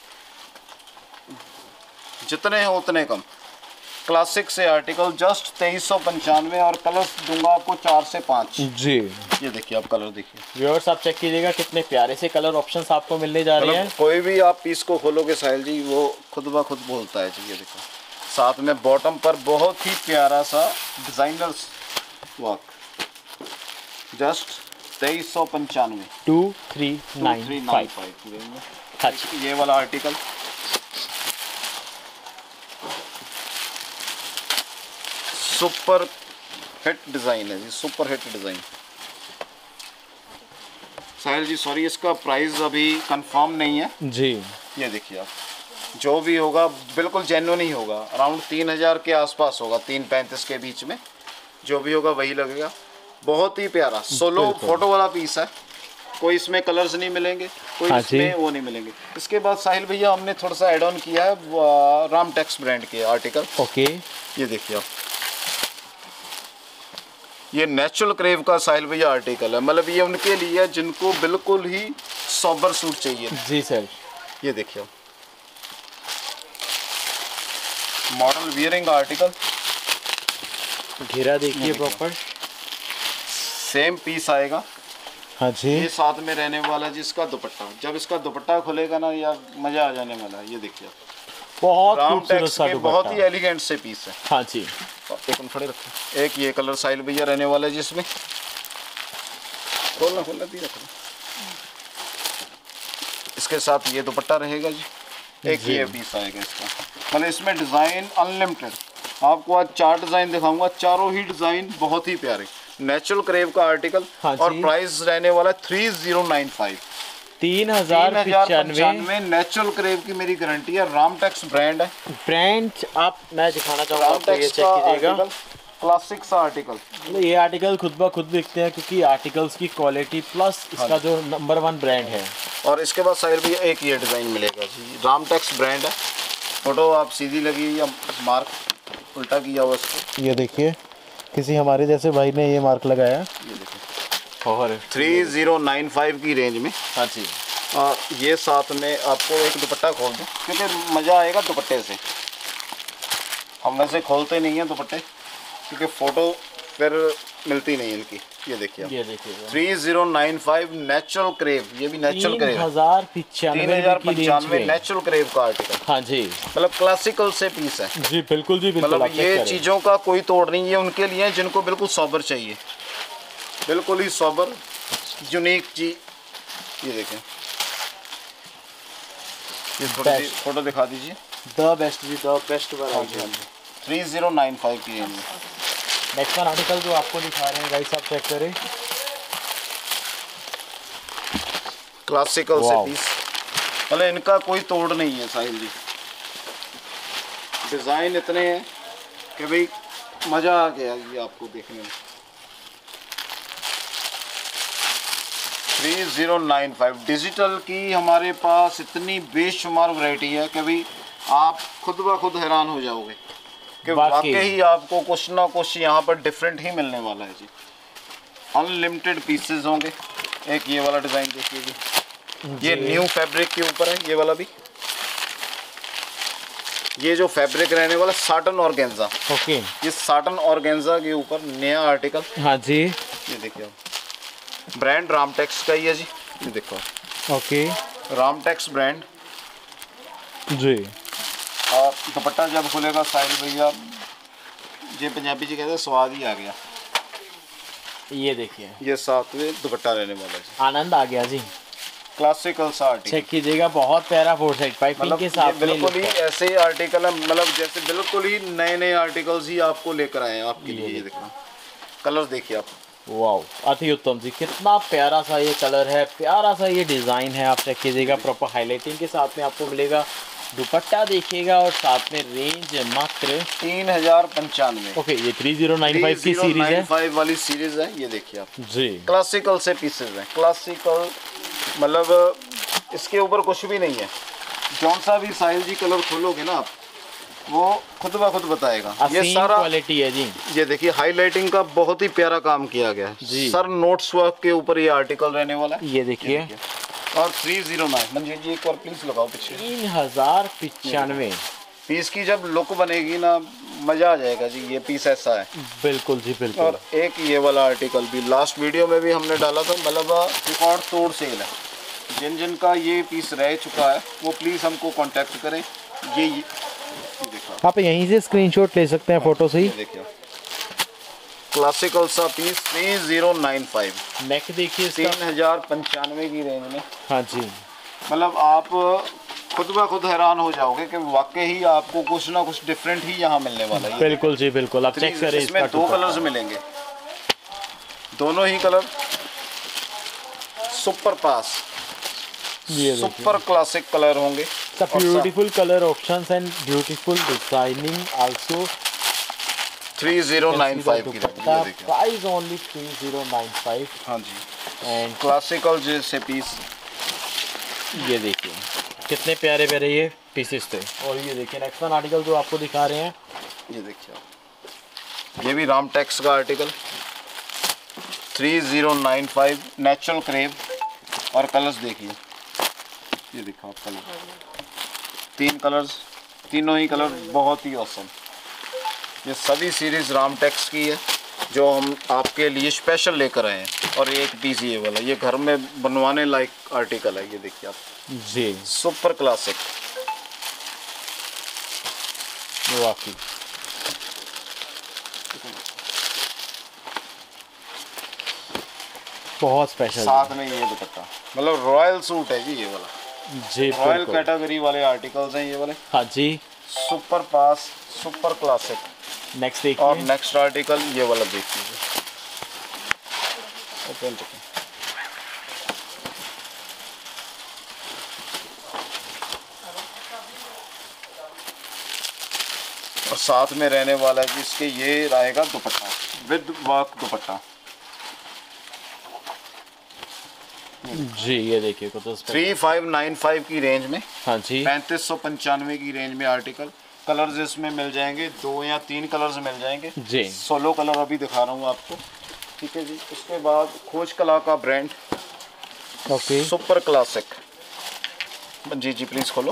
जितने हैं उतने कम। क्लासिक से आर्टिकल जस्ट तेईस सौ पंचानवे, और कलर्स दूंगा आपको चार से पाँच जी। ये देखिए आप कलर देखिए व्यूअर्स, आप चेक कीजिएगा कितने प्यारे से कलर ऑप्शंस आपको मिलने जा रहे हैं। कोई भी आप पीस को खोलोगे साहिल जी, वो खुद ब खुद बोलता है जी। ये देखो साथ में बॉटम पर बहुत ही प्यारा सा डिजाइनर वर्क, जस्ट तेईस सौ पंचानवे, टू थ्री नाइन फाइव। ये वाला आर्टिकल सुपर हिट डिजाइन है जी, super hit design. Sahil ji sorry, इसका प्राइस अभी कंफर्म नहीं है जी। ये देखिए आप, जो भी होगा बिल्कुल जेन्युइन ही होगा, अराउंड तीन हजार के आसपास होगा, तीन पैंतीस के बीच में जो भी होगा वही लगेगा। बहुत ही प्यारा सोलो फोटो वाला पीस है, कोई इसमें कलर्स नहीं मिलेंगे, कोई हाँ इसमें वो नहीं मिलेंगे। इसके बाद साहिल भैया हमने थोड़ा सा एड ऑन किया है रामटेक्स ब्रांड के आर्टिकल। ओके, ये देखिए आप, ये नेचुरल क्रेव का साहिल भैया आर्टिकल है। मतलब ये उनके लिए जिनको बिल्कुल ही सोबर सूट चाहिए जी सर। ये देखिए मॉडल वियरिंग आर्टिकल, घेरा देखिए प्रॉपर, सेम पीस आएगा। हाँ जी, ये साथ में रहने वाला जिसका दुपट्टा, जब इसका दुपट्टा खुलेगा ना यार मजा आ जाने वाला है। ये देखिए बहुत खूबसूरत सा दुपट्टा, बहुत ही एलिगेंट से पीस है। हाँ जी, एक खड़े रखो, एक ये कलर साहिल भैया रहने वाला है जिसमें खोलना खोलना दी रखो। इसके साथ ये दुपट्टा रहेगा जी, एक ये पीस आएगा इसका। मतलब इसमें डिज़ाइन अनलिमिटेड, आपको आज चार डिज़ाइन दिखाऊंगा, चारों ही डिज़ाइन बहुत ही प्यारे, नेचुरल क्रेव का आर्टिकल। हाँ, और प्राइस रहने वाला थ्री जीरो नाइन फाइव, तीन हजार पचानवे। नेचुरल क्रेव की मेरी गारंटी है, रामटेक्स ब्रांड है। ब्रांड आप मैं दिखाना चाहूँगा आपको, ये चेक कीजिएगा, क्लासिक सा आर्टिकल। ये आर्टिकल खुद ब खुद बिकते हैं क्योंकि आर्टिकल्स की क्वालिटी प्लस इसका जो नंबर वन ब्रांड है। और इसके बाद साइड भी एक ये डिज़ाइन मिलेगा जी, रामटेक्स ब्रांड है। फोटो आप सीधी लगी या मार्क उल्टा किया हुआ इसको, ये देखिए किसी हमारे जैसे भाई ने ये मार्क लगाया। ये देखिए और थ्री जीरो नाइन फाइव की रेंज में। हाँ जी। और ये साथ में आपको एक दुपट्टा खोल दूँ क्योंकि मज़ा आएगा दुपट्टे से। हम वैसे खोलते नहीं हैं दुपट्टे क्योंकि फ़ोटो फिर मिलती नहीं इनकी। ये देखिए, ये देखिए three zero nine five natural crepe, ये भी नेचुरल क्रेव, तीन हजार पिचानवे तीन हजार पचानवे नेचुरल क्रेव का आर्टिकल। हाँ जी, मतलब क्लासिकल से पीस है जी, बिल्कुल जी बिल्कुल। मतलब ये चीज़ों का कोई तोड़ नहीं है, उनके लिए जिनको बिल्कुल सॉबर चाहिए, बिल्कुल ही सॉबर यूनिक चीज। ये देखें, ये फोटो दिखा दीजिए, द बेस्ट जी, the best variety. Three zero nine five की रेंज में। नेक्स्ट वन आर्टिकल जो आपको दिखा रहे हैं गाइस, आप चेक करें, क्लासिकल से पीस, मतलब इनका कोई तोड़ नहीं है साहिल जी। डिज़ाइन इतने हैं कि भाई मज़ा आ गया ये आपको देखने में। Three zero nine five digital की हमारे पास इतनी बेशुमार वैरायटी है कि भाई आप खुद ब खुद हैरान हो जाओगे कि वाकई आपको कुछ ना कुछ यहाँ पर डिफरेंट ही मिलने वाला है जी। अनलिमिटेड पीसेस होंगे। एक ये वाला डिज़ाइन देखिए जी, ये न्यू फैब्रिक के ऊपर है, ये वाला भी। ये जो फैब्रिक रहने वाला साटन ऑर्गेन्जा। ओके, ये साटन ऑर्गेन्जा के ऊपर नया आर्टिकल। हाँ जी, ये देखिए आप, ब्रांड रामटेक्स का ही है जी। ये देखो, ओके, रामटेक्स ब्रांड जी। और दुपट्टा जब खुलेगा साहिल भैया, ये पंजाबी जी कहते हैं स्वाद ही आ गया। ये देखिए, ये साथ में दुपट्टा रहने वाला है, आनंद आ गया जी। क्लासिकल सा आर्टिकल चेक कीजिएगा, बहुत प्यारा फोर साइड पाइपिंग के साथ में बिल्कुल ही ऐसे आर्टिकल है, मतलब जैसे बिल्कुल ही नए नए आर्टिकल्स ही आपको लेकर आए हैं आपके लिए। ये देखना, कलर देखिए आप, वाओ, अति उत्तम जी, कितना प्यारा सा ये कलर है, प्यारा सा ये डिज़ाइन है। आप चेक कीजिएगा, प्रॉपर हाईलाइटिंग के साथ में आपको मिलेगा। दुपट्टा देखिएगा और साथ में रेंज मात्र तीन हजार पंचानवे। ओके, ये थ्री जीरो नाइन फाइव की सीरीज है, फाइव वाली सीरीज है। ये देखिए आप जी, क्लासिकल से पीसेज हैं, क्लासिकल मतलब इसके ऊपर कुछ भी नहीं है। जौन सा भी साहिल जी कलर खोलोगे ना आप, वो खुद ब खुद बताएगा। ये सारा क्वालिटी है जी। ये देखिए, हाईलाइटिंग का बहुत ही प्यारा काम किया गया है जी। सर नोट्स वर्क के ऊपर ये आर्टिकल रहने वाला है। ये देखिए, और three zero nine Manjeet ji एक बार प्लीज लगाओ पीछे। तीन हजार पिचानवे पीस की जब लुक बनेगी ना, मजा आ जाएगा जी। ये पीस ऐसा है, बिल्कुल जी बिल्कुल। और एक ये वाला आर्टिकल भी लास्ट वीडियो में भी हमने डाला था, मतलब रिकॉर्ड तोड़ सेल है। जिन जिन का ये पीस रह चुका है वो प्लीज हमको कांटेक्ट करें। ये, ये देखो, आप यहीं से स्क्रीनशॉट ले सकते हैं फोटो से ही। देखिए, क्लासिकल सा piece three zero nine five. Neck देखिए, तीन हजार पंचानवे की रेंज में। हाँ जी, मतलब आप खुद ब खुद हैरान हो जाओगे कि वाकई ही आपको कुछ ना कुछ डिफरेंट ही यहाँ मिलने वाला है। बिल्कुल जी बिल्कुल। आप चेक करें, इसमें दो कलर्स मिलेंगे, दोनों ही colour super pass, super classic colour होंगे। Beautiful colour options and beautiful designing also. Three zero nine five की price only three zero nine five. हाँ जी, एंड क्लासिकल जैसे पीस। ये देखिए कितने प्यारे प्यारे ये पीसेस थे। और ये देखिए नेक्स्ट वन आर्टिकल जो आपको दिखा रहे हैं, ये देखिए, ये भी रामटेक्स का article three zero nine five natural crepe. और कलर्स देखिए, ये देखो आप कलर, तीन कलर्स, तीनों ही कलर बहुत ही औसम। ये सभी सीरीज रामटेक्स की है जो हम आपके लिए स्पेशल लेकर आए हैं। और एक पीस ये वाला, ये घर में बनवाने लायक आर्टिकल है। ये देखिए आप जी, सुपर क्लासिक वाकई बहुत स्पेशल। साथ में ये दुपट्टा, मतलब रॉयल सूट है जी ये वाला। जी, रॉयल कैटेगरी वाले आर्टिकल्स हैं ये वाले। हाँ जी, super pass, super classic. Next देखिए। और नेक्स्ट आर्टिकल ये वाला देख लीजिए, ओपन चुके। और साथ में रहने वाला है कि इसके ये रहेगा दुपट्टा, विद वर्क दुपट्टा। जी ये देखिए कुछ थ्री फाइव नाइन फाइव की रेंज में। हाँ जी, पैंतीस सौ पंचानवे की रेंज में आर्टिकल। कलर्स इसमें मिल जाएंगे, दो या तीन कलर्स मिल जाएंगे जी। सोलो कलर अभी दिखा रहा हूँ आपको, ठीक है जी। उसके बाद खोज कला का ब्रांड, ओके, सुपर क्लासिक। जी जी प्लीज़ खोलो।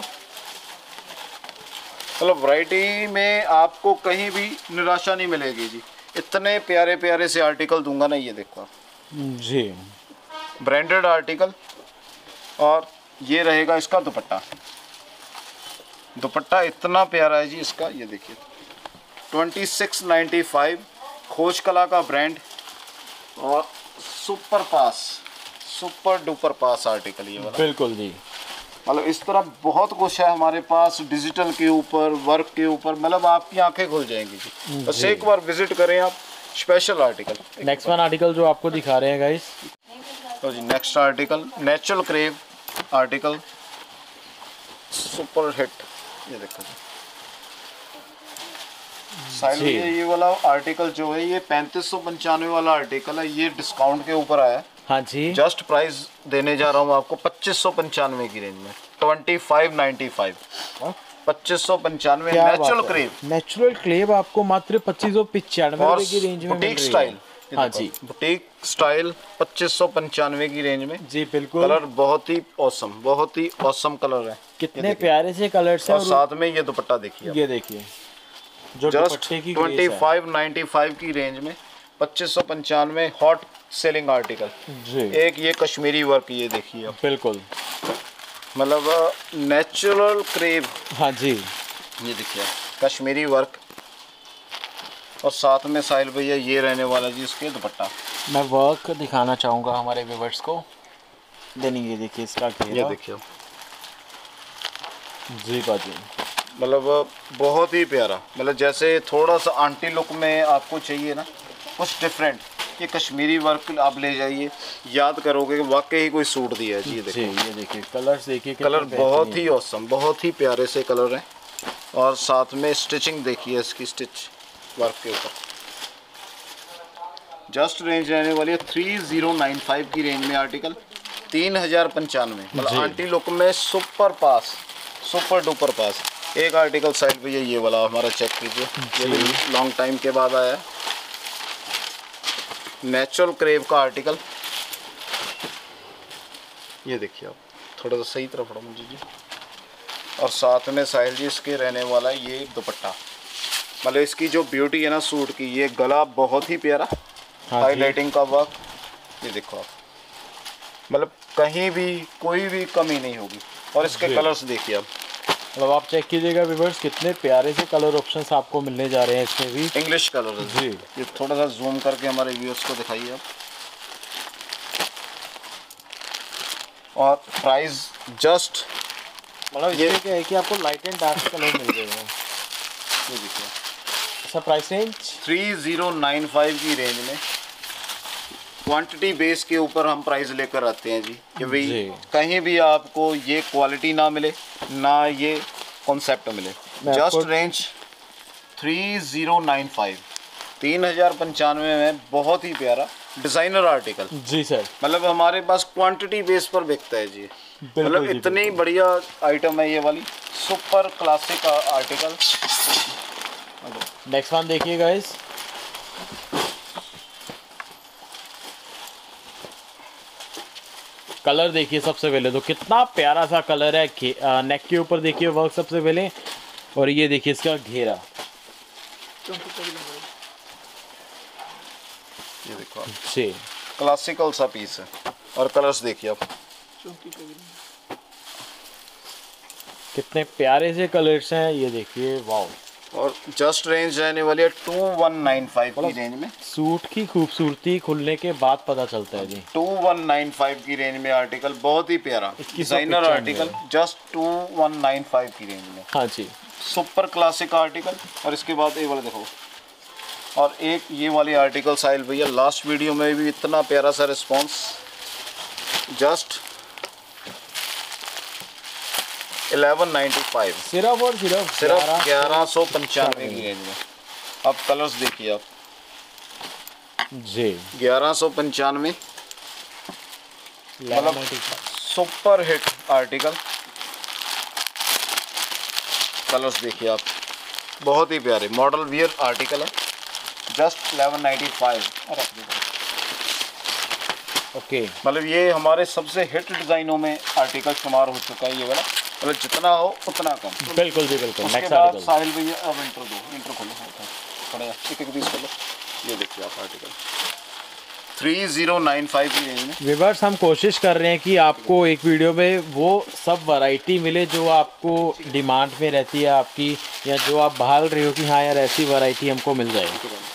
मतलब वैरायटी में आपको कहीं भी निराशा नहीं मिलेगी जी, इतने प्यारे प्यारे से आर्टिकल दूंगा ना। ये देखो जी, ब्रांडेड आर्टिकल। और ये रहेगा इसका दुपट्टा। दुपट्टा इतना प्यारा है जी इसका, ये देखिए ट्वेंटी सिक्स नाइन्टी फाइव। खोज कला का ब्रांड और super pass, super duper pass article ये वाला। बिल्कुल जी। मतलब इस तरह बहुत कुछ है हमारे पास, डिजिटल के ऊपर, वर्क के ऊपर, मतलब आपकी आंखें खुल जाएंगी जी। बस एक बार विजिट करें आप। Special article. Next one article जो आपको दिखा रहे हैं गाइस, तो जी next article natural crepe article, super hit. ये देखो जी साइड में ये वाला आर्टिकल जो है ये पैंतीस सौ पंचानवे वाला आर्टिकल है, ये डिस्काउंट के ऊपर आया है। हाँ जी, जस्ट प्राइस देने जा रहा हूँ आपको पच्चीस सौ पंचानवे की रेंज में, ट्वेंटी फाइव नाइन्टी फाइव। पच्चीस सौ पंचानवे नेचुरल क्रेव। नेचुरल क्रेव आपको मात्र पच्चीस सौ पिचानवे की रेंज में बुटीक स्टाइल। हाँ जी, बुटीक स्टाइल पच्चीस सौ पंचानवे की रेंज में जी बिल्कुल। कलर बहुत ही औसम, बहुत ही औसम कलर है। कितने प्यारे से कलर्स हैं। और साथ में ये दुपट्टा देखिए, ये देखिए जो just twenty five ninety five की रेंज में पच्चीस सौ पंचानवे हॉट सेलिंग आर्टिकल जी। एक ये कश्मीरी वर्क, ये देखिए आप, बिल्कुल मतलब नेचुरल क्रेव। हाँ जी, ये देखिए कश्मीरी वर्क। और साथ में साहिल भैया ये रहने वाला जी इसके दुपट्टा। मैं वर्क दिखाना चाहूँगा हमारे व्यूअर्स को। देनी ये देखिए इसका घेरा, ये देखिए जी बाजी, मतलब बहुत ही प्यारा। मतलब जैसे थोड़ा सा आंटी लुक में आपको चाहिए ना कुछ डिफरेंट, ये कश्मीरी वर्क आप ले जाइए, याद करोगे कि वाकई ही कोई सूट दिया है जी। देखिए ये देखिए कलर्स देखिए, कलर बहुत ही औसम, बहुत ही प्यारे से कलर हैं। और साथ में स्टिचिंग देखिए इसकी, स्टिच वर्क के ऊपर। जस्ट रेंज रहने वाली है थ्री जीरो नाइन फाइव की रेंज में आर्टिकल, तीन हजार पंचानवे। मतलब आंटी लुक में super pass, super duper pass. एक आर्टिकल साइड पे ये वाला हमारा चेक कीजिए, ये भी लॉन्ग टाइम के बाद आया है। नेचुरल क्रेव का आर्टिकल, ये देखिए आप, थोड़ा सा सही तरफ फड़ो मुझे जी। और साथ में साहिल जी इसके रहने वाला है ये दुपट्टा। मतलब इसकी जो ब्यूटी है ना सूट की, ये गला बहुत ही प्यारा, हाईलाइटिंग का वर्क, ये देखो आप, मतलब कहीं भी कोई भी कमी नहीं होगी। और इसके कलर्स देखिए आप, मतलब आप चेक कीजिएगा व्यूअर्स कितने प्यारे से कलर ऑप्शंस आपको मिलने जा रहे हैं इसमें भी। इंग्लिश कलर जी। ये थोड़ा सा जूम करके हमारे व्यूअर्स को दिखाइए आप। और प्राइस जस्ट, मतलब ये क्या है कि आपको लाइट एंड डार्क कलर मिल रहे हैं। ये देखिए अच्छा, price range three zero nine five की रेंज में। क्वांटिटी बेस के ऊपर हम प्राइस लेकर आते हैं जी, कि भाई कहीं भी आपको ये क्वालिटी ना मिले, ना ये कॉन्सेप्ट मिले। Just range three zero nine five, तीन हजार पंचानवे में बहुत ही प्यारा डिज़ाइनर आर्टिकल जी सर। मतलब हमारे पास क्वांटिटी बेस पर बिकता है जी। मतलब इतनी बढ़िया आइटम है ये वाली, super classic article. Next one देखिए गाइस, कलर देखिए सबसे पहले तो कितना प्यारा सा कलर है। नेक के ऊपर देखिए वर्क सबसे पहले, और ये देखिए इसका घेरा, ये देखो जी क्लासिकल सा पीस है। और कलर्स देखिए आप, कितने प्यारे से कलर्स हैं, ये देखिए वाओ। और जस्ट रेंज रहने वाली है टू वन नाइन फाइव की रेंज में। सूट की खूबसूरती खुलने के बाद पता चलता है जी। टू वन नाइन फाइव की रेंज में आर्टिकल, बहुत ही प्यारा designer article, just two one nine five की रेंज में। हाँ जी, सुपर क्लासिक आर्टिकल। और इसके बाद ये वाले देखो, और एक ये वाली आर्टिकल साहिल भैया, लास्ट वीडियो में भी इतना प्यारा सा response, just eleven ninety five, सिर्फ और सिर्फ सिर्फ ग्यारह सौ पंचानवे की रेंज में। अब कलर्स देखिए आप जी, ग्यारह सौ पंचानवे, मतलब सुपर हिट आर्टिकल। कलर्स देखिए आप, बहुत ही प्यारे मॉडल वियर आर्टिकल है, just eleven ninety five. Okay, मतलब ये हमारे सबसे हिट डिजाइनों में आर्टिकल शुमार हो चुका है ये वाला, मतलब जितना हो उतना कम। बिल्कुल जी बिल्कुल। उसके बाद साहिल भैया अब इंटर दो, इंटर खोलो थोड़ा, एक एक पीस खोलो। ये देखिए आप article three zero nine five की रेंज में। व्यूअर्स, हम कोशिश कर रहे हैं कि आपको एक वीडियो में वो सब वैरायटी मिले जो आपको डिमांड में रहती है आपकी, या जो आप भाल रहे हो कि हाँ यार ऐसी वैरायटी हमको मिल जाए।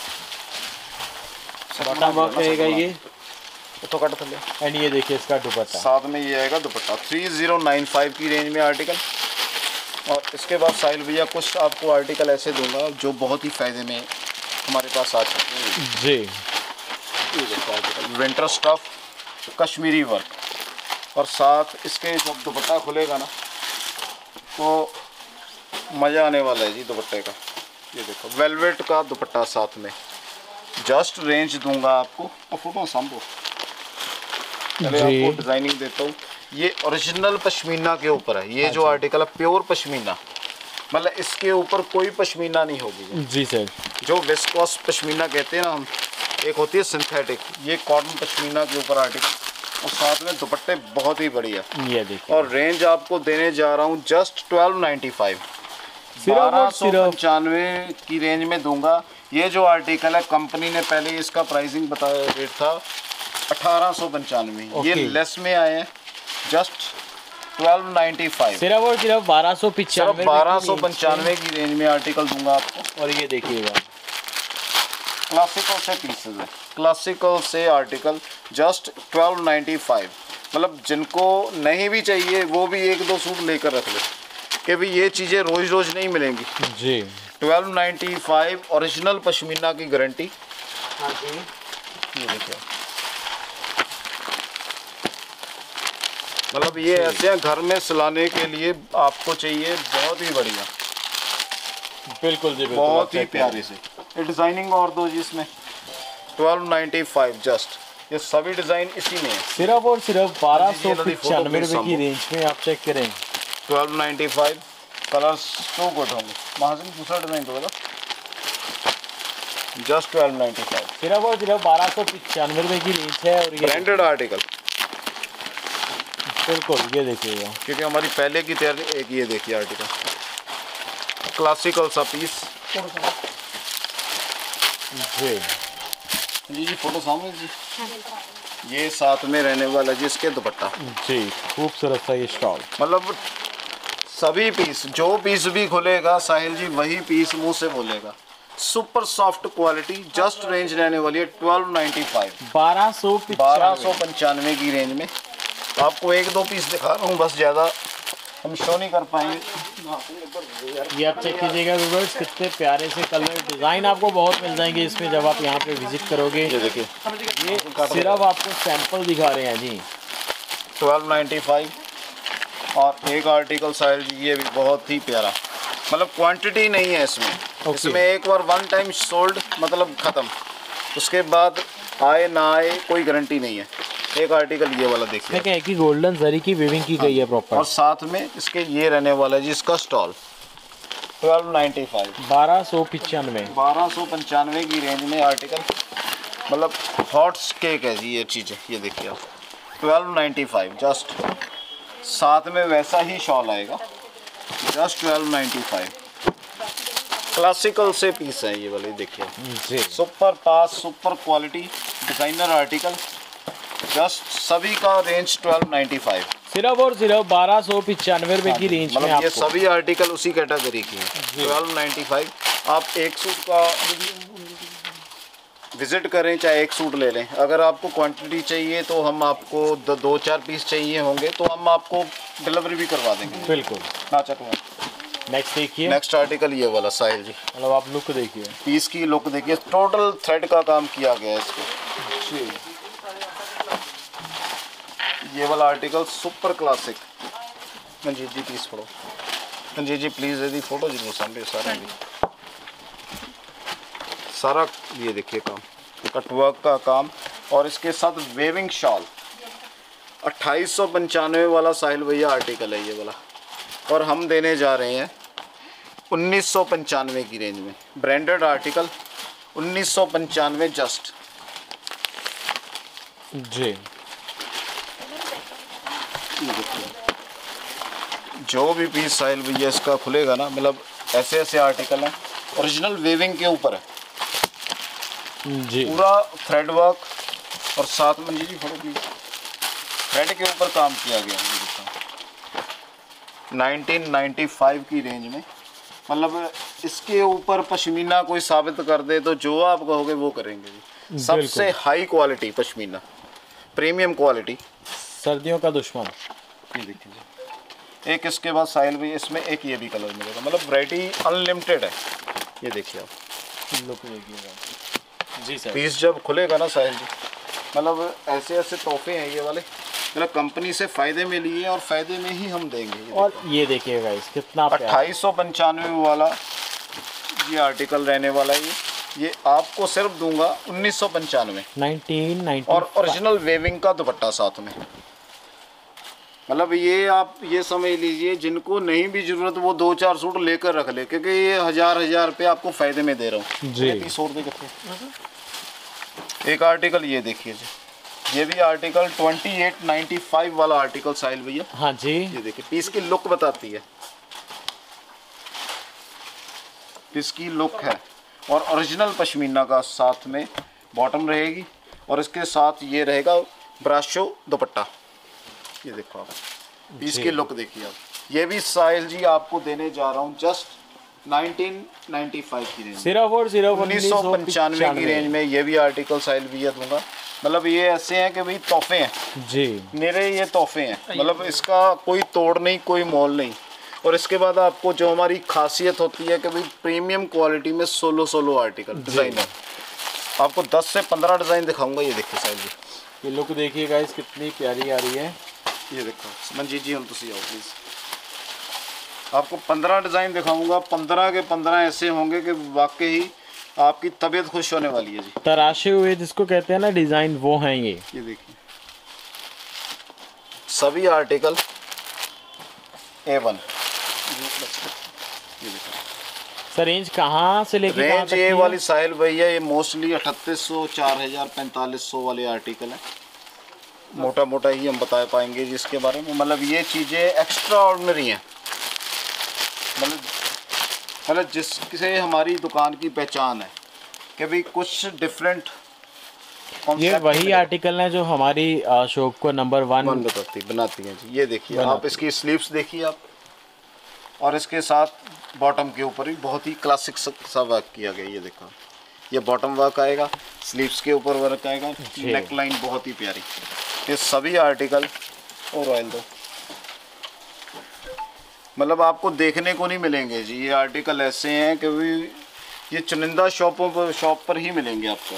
बटन वर्क रहेगा ये तो कट थले, एंड ये देखिए इसका दुपट्टा, साथ में ये आएगा dupatta, three zero nine five की रेंज में आर्टिकल। और इसके बाद साहिल भैया कुछ आपको आर्टिकल ऐसे दूंगा जो बहुत ही फ़ायदे में हमारे पास आ सकते हैं जी। ये देखो article, winter stuff, Kashmiri work, और साथ इसके जब दुपट्टा खुलेगा ना तो मज़ा आने वाला है जी दुपट्टे का। ये देखो वेलवेट का दुपट्टा साथ में, जस्ट रेंज दूंगा आपको, और फोटो सामने चले आपको डिजाइनिंग देता हूँ। ये ओरिजिनल पश्मीना के ऊपर है, ये जो आर्टिकल है प्योर पश्मीना, मतलब इसके ऊपर कोई पश्मीना नहीं होगी जी सर। जो विस्कोस पश्मीना कहते हैं ना हम, एक होती है सिंथेटिक, ये कॉटन पश्मीना के ऊपर आर्टिकल, और साथ में दुपट्टे बहुत ही बढ़िया। ये देखिए, और रेंज आपको देने जा रहा हूँ जस्ट ट्वेल्व नाइन्टी फाइव, बारह सौ पंचानवे की रेंज में दूंगा। ये जो आर्टिकल है कंपनी ने पहले इसका प्राइसिंग बताया, रेट था अठारह सौ पंचानवे, ये लेस में आए हैं जस्ट ट्वेल्व नाइन्टी फाइव, सिर्फ और सिर्फ बारह सौ पिचानवे बारह सौ पंचानवे की रेंज में आर्टिकल दूंगा आपको। और ये देखिएगा क्लासिकल से पीसेज है, क्लासिकल से article just twelve ninety five, मतलब जिनको नहीं भी चाहिए वो भी एक दो सूट लेकर रख ले कि भाई ये चीज़ें रोज रोज नहीं मिलेंगी जी। Twelve ninety five, original pashmina की गारंटी। हाँ जी, ये देखिए, मतलब ये ऐसे हैं घर में सिलाने के लिए आपको चाहिए, बहुत ही बढ़िया, बिल्कुल जी, बहुत ही प्यारे से। ये डिजाइनिंग और दो जी इसमें, ट्वेल्व नाइन्टी फाइव जस्ट, ये सभी डिजाइन इसी में है, सिर्फ और सिर्फ बारह सौ पचानवे रुपए की रेंज में आप चेक करें। ट्वेल्व नाइन्टी फाइव, कलर्स तो गुड होंगे। महाजन दूसरा डिजाइन दो, जस्ट ट्वेल्व नाइन्टी फाइव, सिर्फ और सिर्फ बारह सौ पचानवे रुपए की रेंज है। और ये ब्रांडेड आर्टिकल, बिल्कुल, ये देखिएगा, क्योंकि हमारी पहले की तैयारी। एक ये देखिए आर्टिकल, क्लासिकल सा पीस जी जी जी, फोटो सामने जी, ये साथ में रहने वाला जी इसके दुपट्टा जी, खूबसूरत सा ये स्टॉल, मतलब सभी पीस, जो पीस भी खुलेगा साहिल जी वही पीस मुंह से बोलेगा। Super soft quality, just range रहने वाली है ट्वेल्व नाइन्टी फाइव, बारह सौ बारह सौ पंचानवे की रेंज में। आपको एक दो पीस दिखा रहा हूँ, बस ज़्यादा हम शो नहीं कर पाएंगे। ये आप चेक कीजिएगा व्यूअर्स, कितने प्यारे से कलर डिज़ाइन आपको बहुत मिल जाएंगे इसमें जब आप यहाँ पे विजिट करोगे। ये देखिए, ये सिर्फ आपको सैंपल दिखा रहे हैं जी, ट्वेल्व नाइन्टी फाइव। और एक आर्टिकल साहिल जी, ये भी बहुत ही प्यारा, मतलब क्वांटिटी नहीं है इसमें, okay. इसमें एक बार वन टाइम सोल्ड मतलब ख़त्म, उसके बाद आए ना आए कोई गारंटी नहीं है। एक आर्टिकल ये वाला देखिए, क्या है कि गोल्डन जरी की वीविंग की गई है प्रॉपर, और साथ में इसके ये रहने वाला है जी इसका स्टॉल, ट्वेल्व नाइन्टी फाइव, बारह सौ पचानवे, बारह सौ पंचानवे की रेंज में आर्टिकल, मतलब हॉट केक है जी ये चीज़ें। ये देखिए आप, ट्वेल्व नाइन्टी फाइव जस्ट, साथ में वैसा ही शॉल आएगा, just twelve ninety five. Classical से पीस है ये वाले, देखिए जी, super pass, super quality designer article, just सभी का रेंज ट्वेल्व नाइन्टी फाइव, सिर्फ और सिर्फ बारह सौ पचानवे रुपए की रेंज में मतलब ये सभी आर्टिकल उसी कैटेगरी की है, ट्वेल्व नाइन्टी फाइव। आप एक सूट का विजिट करें, चाहे एक सूट ले लें। अगर आपको क्वांटिटी चाहिए तो हम आपको दो, दो चार पीस चाहिए होंगे तो हम आपको डिलीवरी भी करवा देंगे। बिल्कुल। ना चलो नेक्स्ट देखिए, नेक्स्ट आर्टिकल ये वाला साहिल जी, मतलब आप लुक देखिए, पीस की लुक देखिए, टोटल थ्रेड का काम किया गया है इसको। ये वाला article super classic. Manjeet ji piece पढ़ो, मंजीत जी प्लीज़ यदि फोटो जी सामने सारे भी सारा ये देखिए काम, कटवर्क का काम, और इसके साथ वेविंग शॉल। अट्ठाईस सौ पंचानवे वाला साहिल भैया आर्टिकल है ये वाला, और हम देने जा रहे हैं उन्नीस सौ पंचानवे की रेंज में। ब्रांडेड आर्टिकल उन्नीस सौ पंचानवे जस्ट जी। जो भी पीस साहिल भैया इसका खुलेगा ना, मतलब ऐसे ऐसे आर्टिकल हैं, ओरिजिनल वेविंग के ऊपर है जी, पूरा थ्रेड वर्क, और साथ में जी फोटो प्लीज, थ्रेड के ऊपर काम किया गया है। नाइनटीन नाइन्टी फाइव की रेंज में, मतलब इसके ऊपर पश्मीना कोई साबित कर दे तो जो आप कहोगे वो करेंगे जी। सबसे high quality pashmina, premium quality, सर्दियों का दुश्मन। ये देखिए, एक इसके बाद साहिल भाई इसमें एक ये भी कलर मिलेगा, मतलब वैरायटी अनलिमिटेड है। ये देखिए आप लुक देखिएगा जी सर। पीस जब खुलेगा ना साहिल जी, मतलब ऐसे ऐसे तोहफे हैं ये वाले, मतलब कंपनी से फ़ायदे में लिए और फ़ायदे में ही हम देंगे। ये और ये देखिएगा इस कितना अट्ठाईस सौ पंचानवे वाला ये आर्टिकल रहने वाला है। ये ये आपको सिर्फ दूंगा उन्नीस सौ पंचानवे, नाइनटीन नाइनटी, और ओरिजिनल वेविंग का दुपट्टा साथ में। मतलब ये आप ये समझ लीजिए, जिनको नहीं भी ज़रूरत वो दो चार सूट लेकर रख ले, क्योंकि ये हज़ार हज़ार रुपये आपको फ़ायदे में दे रहा हूँ जी। पीस और दे एक आर्टिकल ये देखिए जी, ये भी article twenty eight ninety five वाला आर्टिकल साहिल भैया। हाँ जी, ये देखिए पीस की लुक बताती है, पीस की लुक है, और ओरिजिनल पश्मीना का साथ में बॉटम रहेगी, और इसके साथ ये रहेगा ब्राशो दुपट्टा। ये देखो आप पीस की लुक देखिए आप। ये भी साहिल जी आपको देने जा रहा हूँ जस्ट नाइनटीन नाइन्टी फाइव की रेंज, सिर्फ और सिर्फ उन्नीस सौ पंचानवे की रेंज में ये भी आर्टिकल साहिल भैया दूंगा। मतलब ये ऐसे हैं कि भाई तोहफे हैं जी, मेरे ये तोहफे हैं, मतलब इसका कोई तोड़ नहीं, कोई मोल नहीं। और इसके बाद आपको जो हमारी खासियत होती है कि भाई प्रीमियम क्वालिटी में सोलो सोलो आर्टिकल डिज़ाइनर, आपको दस से पंद्रह डिज़ाइन दिखाऊंगा। ये देखिए साहिल जी, ये लुक देखिएगा इस कितनी प्यारी आ रही है। ये देखो मंजीत जी हम तुसी आओ प्लीज़, आपको पंद्रह डिज़ाइन दिखाऊंगा, पंद्रह के पंद्रह ऐसे होंगे कि वाकई ही आपकी तबीयत खुश होने वाली है जी। तराशे हुए जिसको कहते हैं ना डिज़ाइन, वो हैं ये। ये देखिए सभी आर्टिकल ए वन। ये देखिए सर रेंज कहाँ से लेके कहाँ रेंज तक ये की वाली है? साहिल भैया ये मोस्टली अठतीस सौ, चार हज़ार, पैंतालीस सौ वाले आर्टिकल हैं। मोटा मोटा ही हम बता पाएंगे जिसके बारे में, मतलब ये चीज़ें एक्स्ट्रा ऑर्डिनरी हैं, मतलब मतलब जिससे हमारी दुकान की पहचान है कि भाई कुछ डिफरेंट। ये वही आर्टिकल हैं जो हमारी शॉप को नंबर वन वन बताती बनाती हैं जी। ये देखिए आप इसकी स्लीव्स देखिए आप, और इसके साथ बॉटम के ऊपर भी बहुत ही क्लासिक सा वर्क किया गया। ये देखो ये बॉटम वर्क आएगा, स्लीव्स के ऊपर वर्क आएगा, नेक लाइन बहुत ही प्यारी। ये सभी आर्टिकल और ऑयल दो, मतलब आपको देखने को नहीं मिलेंगे जी। ये आर्टिकल ऐसे हैं कि भी ये चुनिंदा शॉपों पर शॉप पर ही मिलेंगे आपको।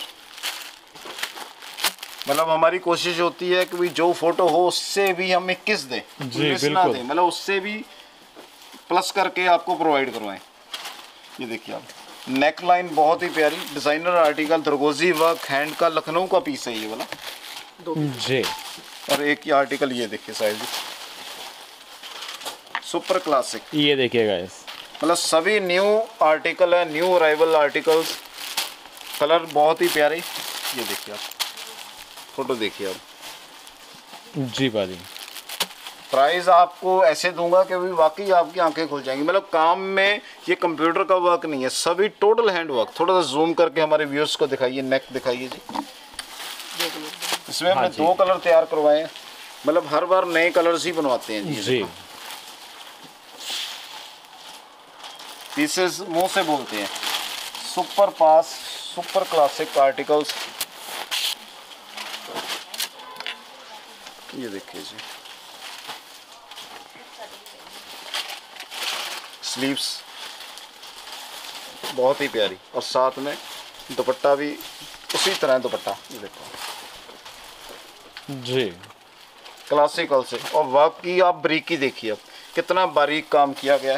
मतलब हमारी कोशिश होती है कि भी जो फोटो हो उससे भी हम इक्कीस दें, उन्नीस ना दें, मतलब उससे भी प्लस करके आपको प्रोवाइड करवाएं। ये देखिए आप नेक लाइन बहुत ही प्यारी, डिज़ाइनर आर्टिकल, दरगोजी वर्क, हैंड का, लखनऊ का पीस है ये वाला जी। और एक ही आर्टिकल ये देखिए साइज सुपर क्लासिक। ये देखिएगा इस मतलब सभी न्यू आर्टिकल है, न्यू अराइवल आर्टिकल्स, कलर बहुत ही प्यारे। ये देखिए आप फोटो देखिए आप जी बाजी। प्राइस आपको ऐसे दूंगा कि भी वाकई आपकी आंखें खुल जाएंगी। मतलब काम में ये कंप्यूटर का वर्क नहीं है, सभी टोटल हैंड वर्क। थोड़ा सा जूम करके हमारे व्यूअर्स को दिखाइए, नेक दिखाइए जी। इसमें हमने हाँ दो कलर तैयार करवाए हैं, मतलब हर बार नए कलर्स ही बनवाते हैं जी। जी पीसेस मुंह से बोलते हैं। Super pass super classic articles. ये देखिए जी, स्लीव्स बहुत ही प्यारी, और साथ में दुपट्टा भी उसी तरह दुपट्टा। ये देखो जी, क्लासिकल से, और वर्क की आप बारीकी देखिए, अब कितना बारीक काम किया गया है।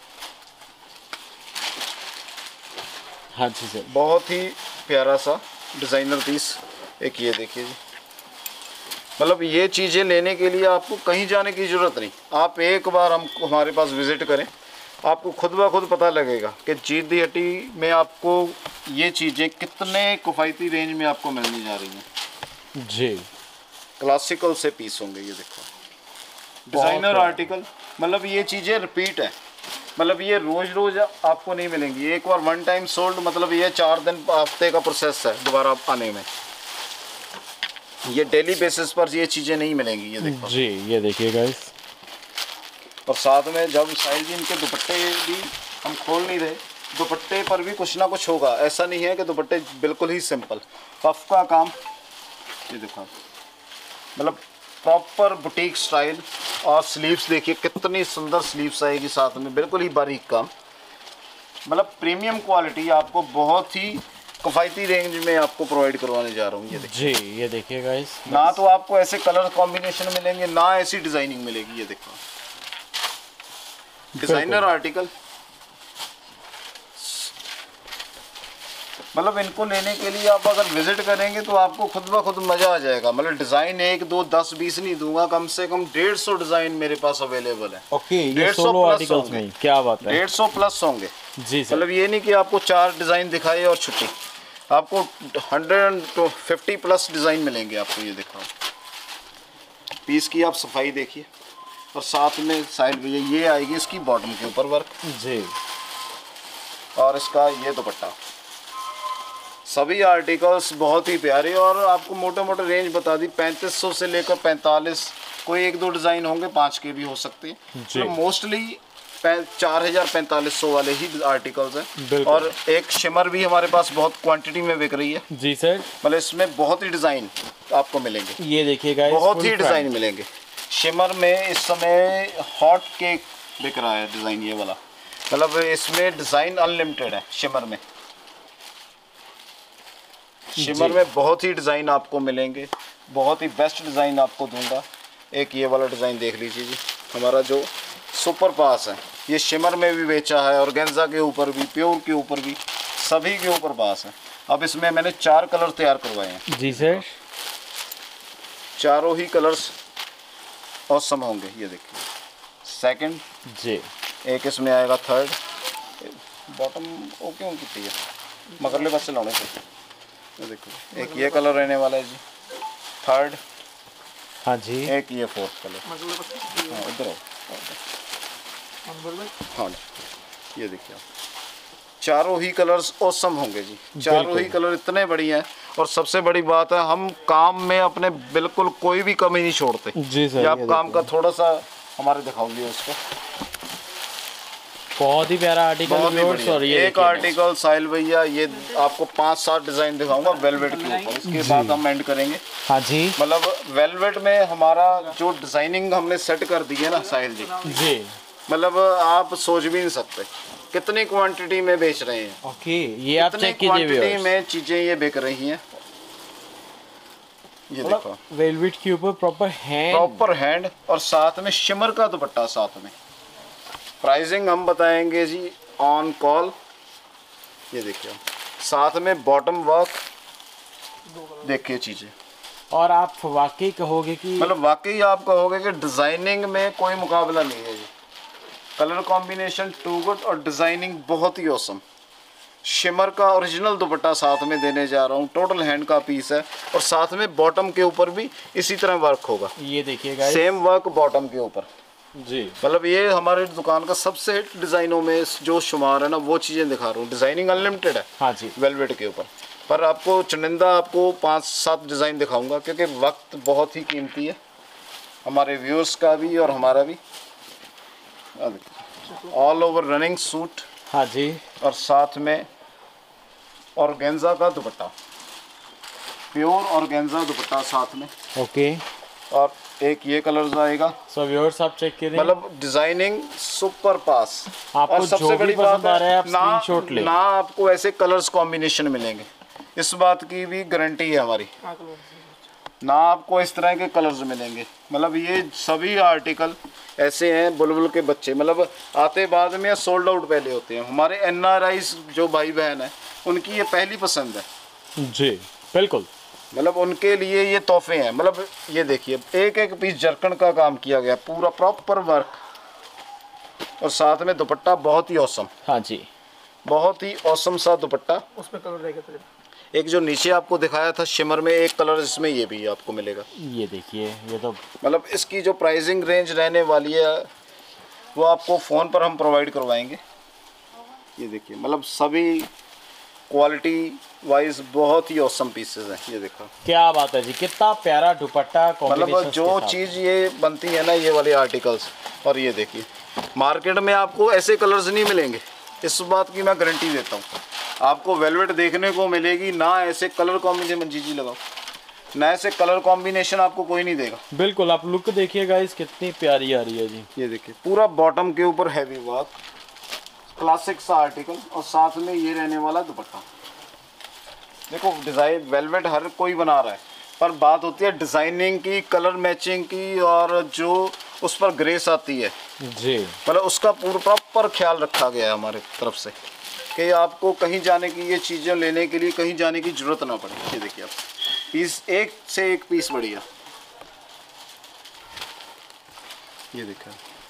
हाँ जी सर, बहुत ही प्यारा सा डिज़ाइनर पीस। एक ये देखिए जी, मतलब ये चीज़ें लेने के लिए आपको कहीं जाने की ज़रूरत नहीं, आप एक बार हम हमारे पास विज़िट करें, आपको खुद ब खुद पता लगेगा कि जीत दी हट्टी में आपको ये चीज़ें कितने किफ़ायती रेंज में आपको मिलने जा रही हैं जी। क्लासिकल से पीस होंगे। ये देखो डिज़ाइनर आर्टिकल, मतलब ये चीज़ें रिपीट है, मतलब ये रोज़ रोज़ आपको नहीं मिलेंगी। एक बार वन टाइम सोल्ड, मतलब ये चार दिन हफ्ते का प्रोसेस है दोबारा आने में, ये डेली बेसिस पर ये चीज़ें नहीं मिलेंगी। ये देखो जी, ये देखिए गाइस, और साथ में जब साइड इनके दुपट्टे भी हम खोल नहीं रहे, दुपट्टे पर भी कुछ ना कुछ होगा, ऐसा नहीं है कि दुपट्टे बिल्कुल ही सिंपल। पफ का काम, ये देखो मतलब प्रॉपर बुटीक स्टाइल, और स्लीव्स देखिए कितनी सुंदर स्लीव्स आएगी साथ में, बिल्कुल ही बारीक काम, मतलब प्रीमियम क्वालिटी आपको बहुत ही किफ़ायती रेंज में आपको प्रोवाइड करवाने जा रहा हूँ। ये देखिए जी, ये देखिए गाइस, ना तो आपको ऐसे कलर कॉम्बिनेशन मिलेंगे, ना ऐसी डिज़ाइनिंग मिलेगी। ये देखो डिज़ाइनर आर्टिकल, मतलब इनको लेने के लिए आप अगर विजिट करेंगे तो आपको खुद ब खुद मज़ा आ जाएगा। मतलब डिज़ाइन एक दो दस बीस नहीं दूंगा, कम से कम डेढ़ सौ डिज़ाइन मेरे पास अवेलेबल है। ओके, ये सोलो आर्टिकल्स में, क्या बात है, डेढ़ सौ प्लस होंगे जी सर। मतलब ये नहीं कि आपको चार डिज़ाइन दिखाए और छुट्टी, आपको hundred two fifty plus design मिलेंगे आपको। ये देखो पीस की आप सफाई देखिए, और साथ में साइड में ये आएगी इसकी बॉटम के ऊपर वर्क जी, और इसका ये दुपट्टा। सभी आर्टिकल्स बहुत ही प्यारे, और आपको मोटे मोटे रेंज बता दी, पैंतीस सौ से लेकर पैंतालीस, कोई एक दो डिज़ाइन होंगे पाँच के भी हो सकते हैं, तो मोस्टली चार हज़ार पैंतालीस सौ वाले ही आर्टिकल्स हैं। और एक शिमर भी हमारे पास बहुत क्वांटिटी में बिक रही है जी सर, मतलब इसमें बहुत ही डिज़ाइन आपको मिलेंगे। ये देखिएगा, बहुत ही डिज़ाइन मिलेंगे शिमर में। इस समय हॉट केक बिक रहा है डिज़ाइन ये वाला, मतलब इसमें डिज़ाइन अनलिमिटेड है शिमर में। शिमर में बहुत ही डिज़ाइन आपको मिलेंगे, बहुत ही बेस्ट डिज़ाइन आपको दूंगा। एक ये वाला डिज़ाइन देख लीजिए जी, हमारा जो सुपर पास है, ये शिमर में भी बेचा है, और गेंजा के ऊपर भी, प्योर के ऊपर भी, सभी के ऊपर पास है। अब इसमें मैंने चार कलर तैयार करवाए हैं जी सर, चारों ही कलर्स औसम होंगे। ये देखिए सेकंड जी, एक इसमें आएगा थर्ड, बॉटम ओके ओके कितनी है मगरले पास से लाने से। ये देखो एक ये कलर रहने वाला है जी, थर्ड, हाँ जी, एक ये फोर्थ कलर। हाँ इधर आओ, हाँ जी ये देखिए चारों ही कलर्स औसम होंगे जी, चारों ही कलर इतने बढ़िया हैं। और सबसे बड़ी बात है, हम काम में अपने बिल्कुल कोई भी कमी नहीं छोड़ते जी सर। आप काम का थोड़ा सा हमारे दिखाओगे उसको, बहुत ही प्यारा आर्टिकल, बहुत ही बढ़िया। ये एक आर्टिकल साहिल भैया, ये आपको पांच सात डिजाइन दिखाऊंगा वेलवेट के ऊपर, इसके बाद हम एंड करेंगे। हाँ जी, मतलब वेलवेट में हमारा जो डिजाइनिंग हमने सेट कर दी है ना साहिल जी जी, मतलब आप सोच भी नहीं सकते कितनी क्वांटिटी में बेच रहे हैं। ओके, ये आप चेक कीजिए, क्वांटिटी में चीजें ये बिक रही हैं। ये देखो वेलवेट के ऊपर प्रॉपर हैंड, प्रॉपर हैंड, और साथ में शिमर का दुपट्टा साथ में। प्राइसिंग हम बताएंगे जी ऑन कॉल। ये देखिए साथ में बॉटम वर्क देखिए चीजें, और आप वाकई कहोगे कि मतलब वाकई आप कहोगे कि डिजाइनिंग में कोई मुकाबला नहीं है जी। कलर कॉम्बिनेशन टू गुड, और डिजाइनिंग बहुत ही औसम। शिमर का ओरिजिनल दुपट्टा साथ में देने जा रहा हूँ, टोटल हैंड का पीस है, और साथ में बॉटम के ऊपर भी इसी तरह वर्क होगा। ये देखिएगा सेम वर्क बॉटम के ऊपर जी, मतलब ये हमारे दुकान का सबसे हिट डिज़ाइनों में जो शुमार है ना, वो चीज़ें दिखा रहा हूँ। डिज़ाइनिंग अनलिमिटेड है हाँ जी, वेलवेट के ऊपर, पर आपको चुनिंदा आपको पाँच सात डिज़ाइन दिखाऊंगा, क्योंकि वक्त बहुत ही कीमती है हमारे व्यूअर्स का भी और हमारा भी। ऑल ओवर रनिंग सूट, हाँ जी, और साथ में ऑर्गेन्जा का दुपट्टा, प्योर ऑर्गेन्जा दुपट्टा साथ में। ओके, और एक ये कलर आएगा। सो व्यूअर्स आप चेक करें, मतलब डिजाइनिंग सुपर पास। आपको और सबसे बड़ी बात है आप स्क्रीनशॉट लें, ना आपको ऐसे कलर्स कॉम्बिनेशन मिलेंगे, इस बात की भी गारंटी है हमारी, ना आपको इस तरह के कलर्स मिलेंगे। मतलब ये सभी आर्टिकल ऐसे हैं बुलबुल के बच्चे, मतलब आते बाद में या सोल्ड आउट पहले होते हैं। हमारे एन आर आई जो भाई बहन है उनकी ये पहली पसंद है जी, बिल्कुल। मतलब उनके लिए ये तोहफे हैं। मतलब ये देखिए एक एक पीस जरकन का काम किया गया, पूरा प्रॉपर वर्क, और साथ में दुपट्टा बहुत ही औसम। हाँ जी, बहुत ही औसम सा दुपट्टा। उसमें कलर रहेगा तो एक जो नीचे आपको दिखाया था शिमर में एक कलर, इसमें ये भी आपको मिलेगा। ये देखिए, ये तो मतलब इसकी जो प्राइसिंग रेंज रहने वाली है वो आपको फ़ोन पर हम प्रोवाइड करवाएंगे। ये देखिए मतलब सभी क्वालिटी वाइज बहुत ही औसम पीसेस हैं। ये देखो क्या बात है जी, कितना प्यारा दुपट्टा कॉम्बिनेशन। मतलब जो चीज़ ये बनती है ना ये वाले आर्टिकल्स, और ये देखिए मार्केट में आपको ऐसे कलर्स नहीं मिलेंगे, इस बात की मैं गारंटी देता हूँ। आपको वेलवेट देखने को मिलेगी, ना ऐसे कलर कॉम्बिनेशन, जी जी लगाओ, ना ऐसे कलर कॉम्बिनेशन आपको कोई नहीं देगा। बिल्कुल, आप लुक देखिए गाइस कितनी प्यारी आ रही है जी। ये देखिए पूरा बॉटम के ऊपर हैवी वर्क, क्लासिक सा आर्टिकल, और साथ में ये रहने वाला दुपट्टा। देखो डिज़ाइन वेलवेट हर कोई बना रहा है, पर बात होती है डिज़ाइनिंग की, कलर मैचिंग की, और जो उस पर ग्रेस आती है जी, मतलब उसका पूरा प्रॉपर ख्याल रखा गया है हमारे तरफ से कि आपको कहीं जाने की, ये चीज़ें लेने के लिए कहीं जाने की ज़रूरत ना पड़े। ये देखिए आप पीस एक से एक पीस बढ़िया। ये देखिए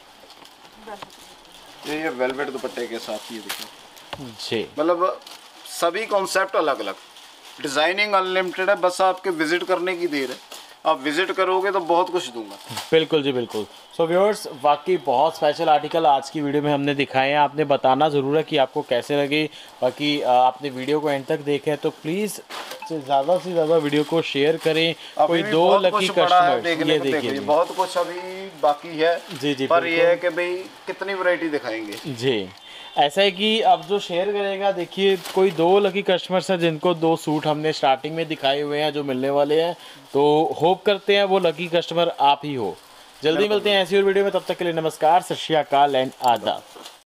ये ये वेलवेट दुपट्टे के साथ, ये देखिए जी, मतलब सभी कॉन्सेप्ट अलग अलग, डिज़ाइनिंग अनलिमिटेड है, बस आपके विजिट करने की देर है। आप विजिट करोगे तो बहुत कुछ दूंगा। बिल्कुल जी, बिल्कुल। सो व्यूअर्स, वाकई बहुत स्पेशल आर्टिकल आज की वीडियो में हमने दिखाए हैं। आपने बताना ज़रूर है कि आपको कैसे लगे। बाकी आपने वीडियो को एंड तक देखे हैं तो प्लीज़ ज़्यादा से ज़्यादा वीडियो को शेयर करें। कोई दो लकी कस्टमर, ये देखिए बहुत कुछ अभी बाकी है जी जी, पर ये है कि भाई कितनी वैरायटी दिखाएंगे जी। ऐसा है कि अब जो शेयर करेगा, देखिए कोई दो लकी कस्टमर्स हैं जिनको दो सूट हमने स्टार्टिंग में दिखाए हुए हैं जो मिलने वाले हैं, तो होप करते हैं वो लकी कस्टमर आप ही हो। जल्दी मिलते हैं ऐसी और वीडियो में, तब तक के लिए नमस्कार, सत श्री अकाल एंड आदाब।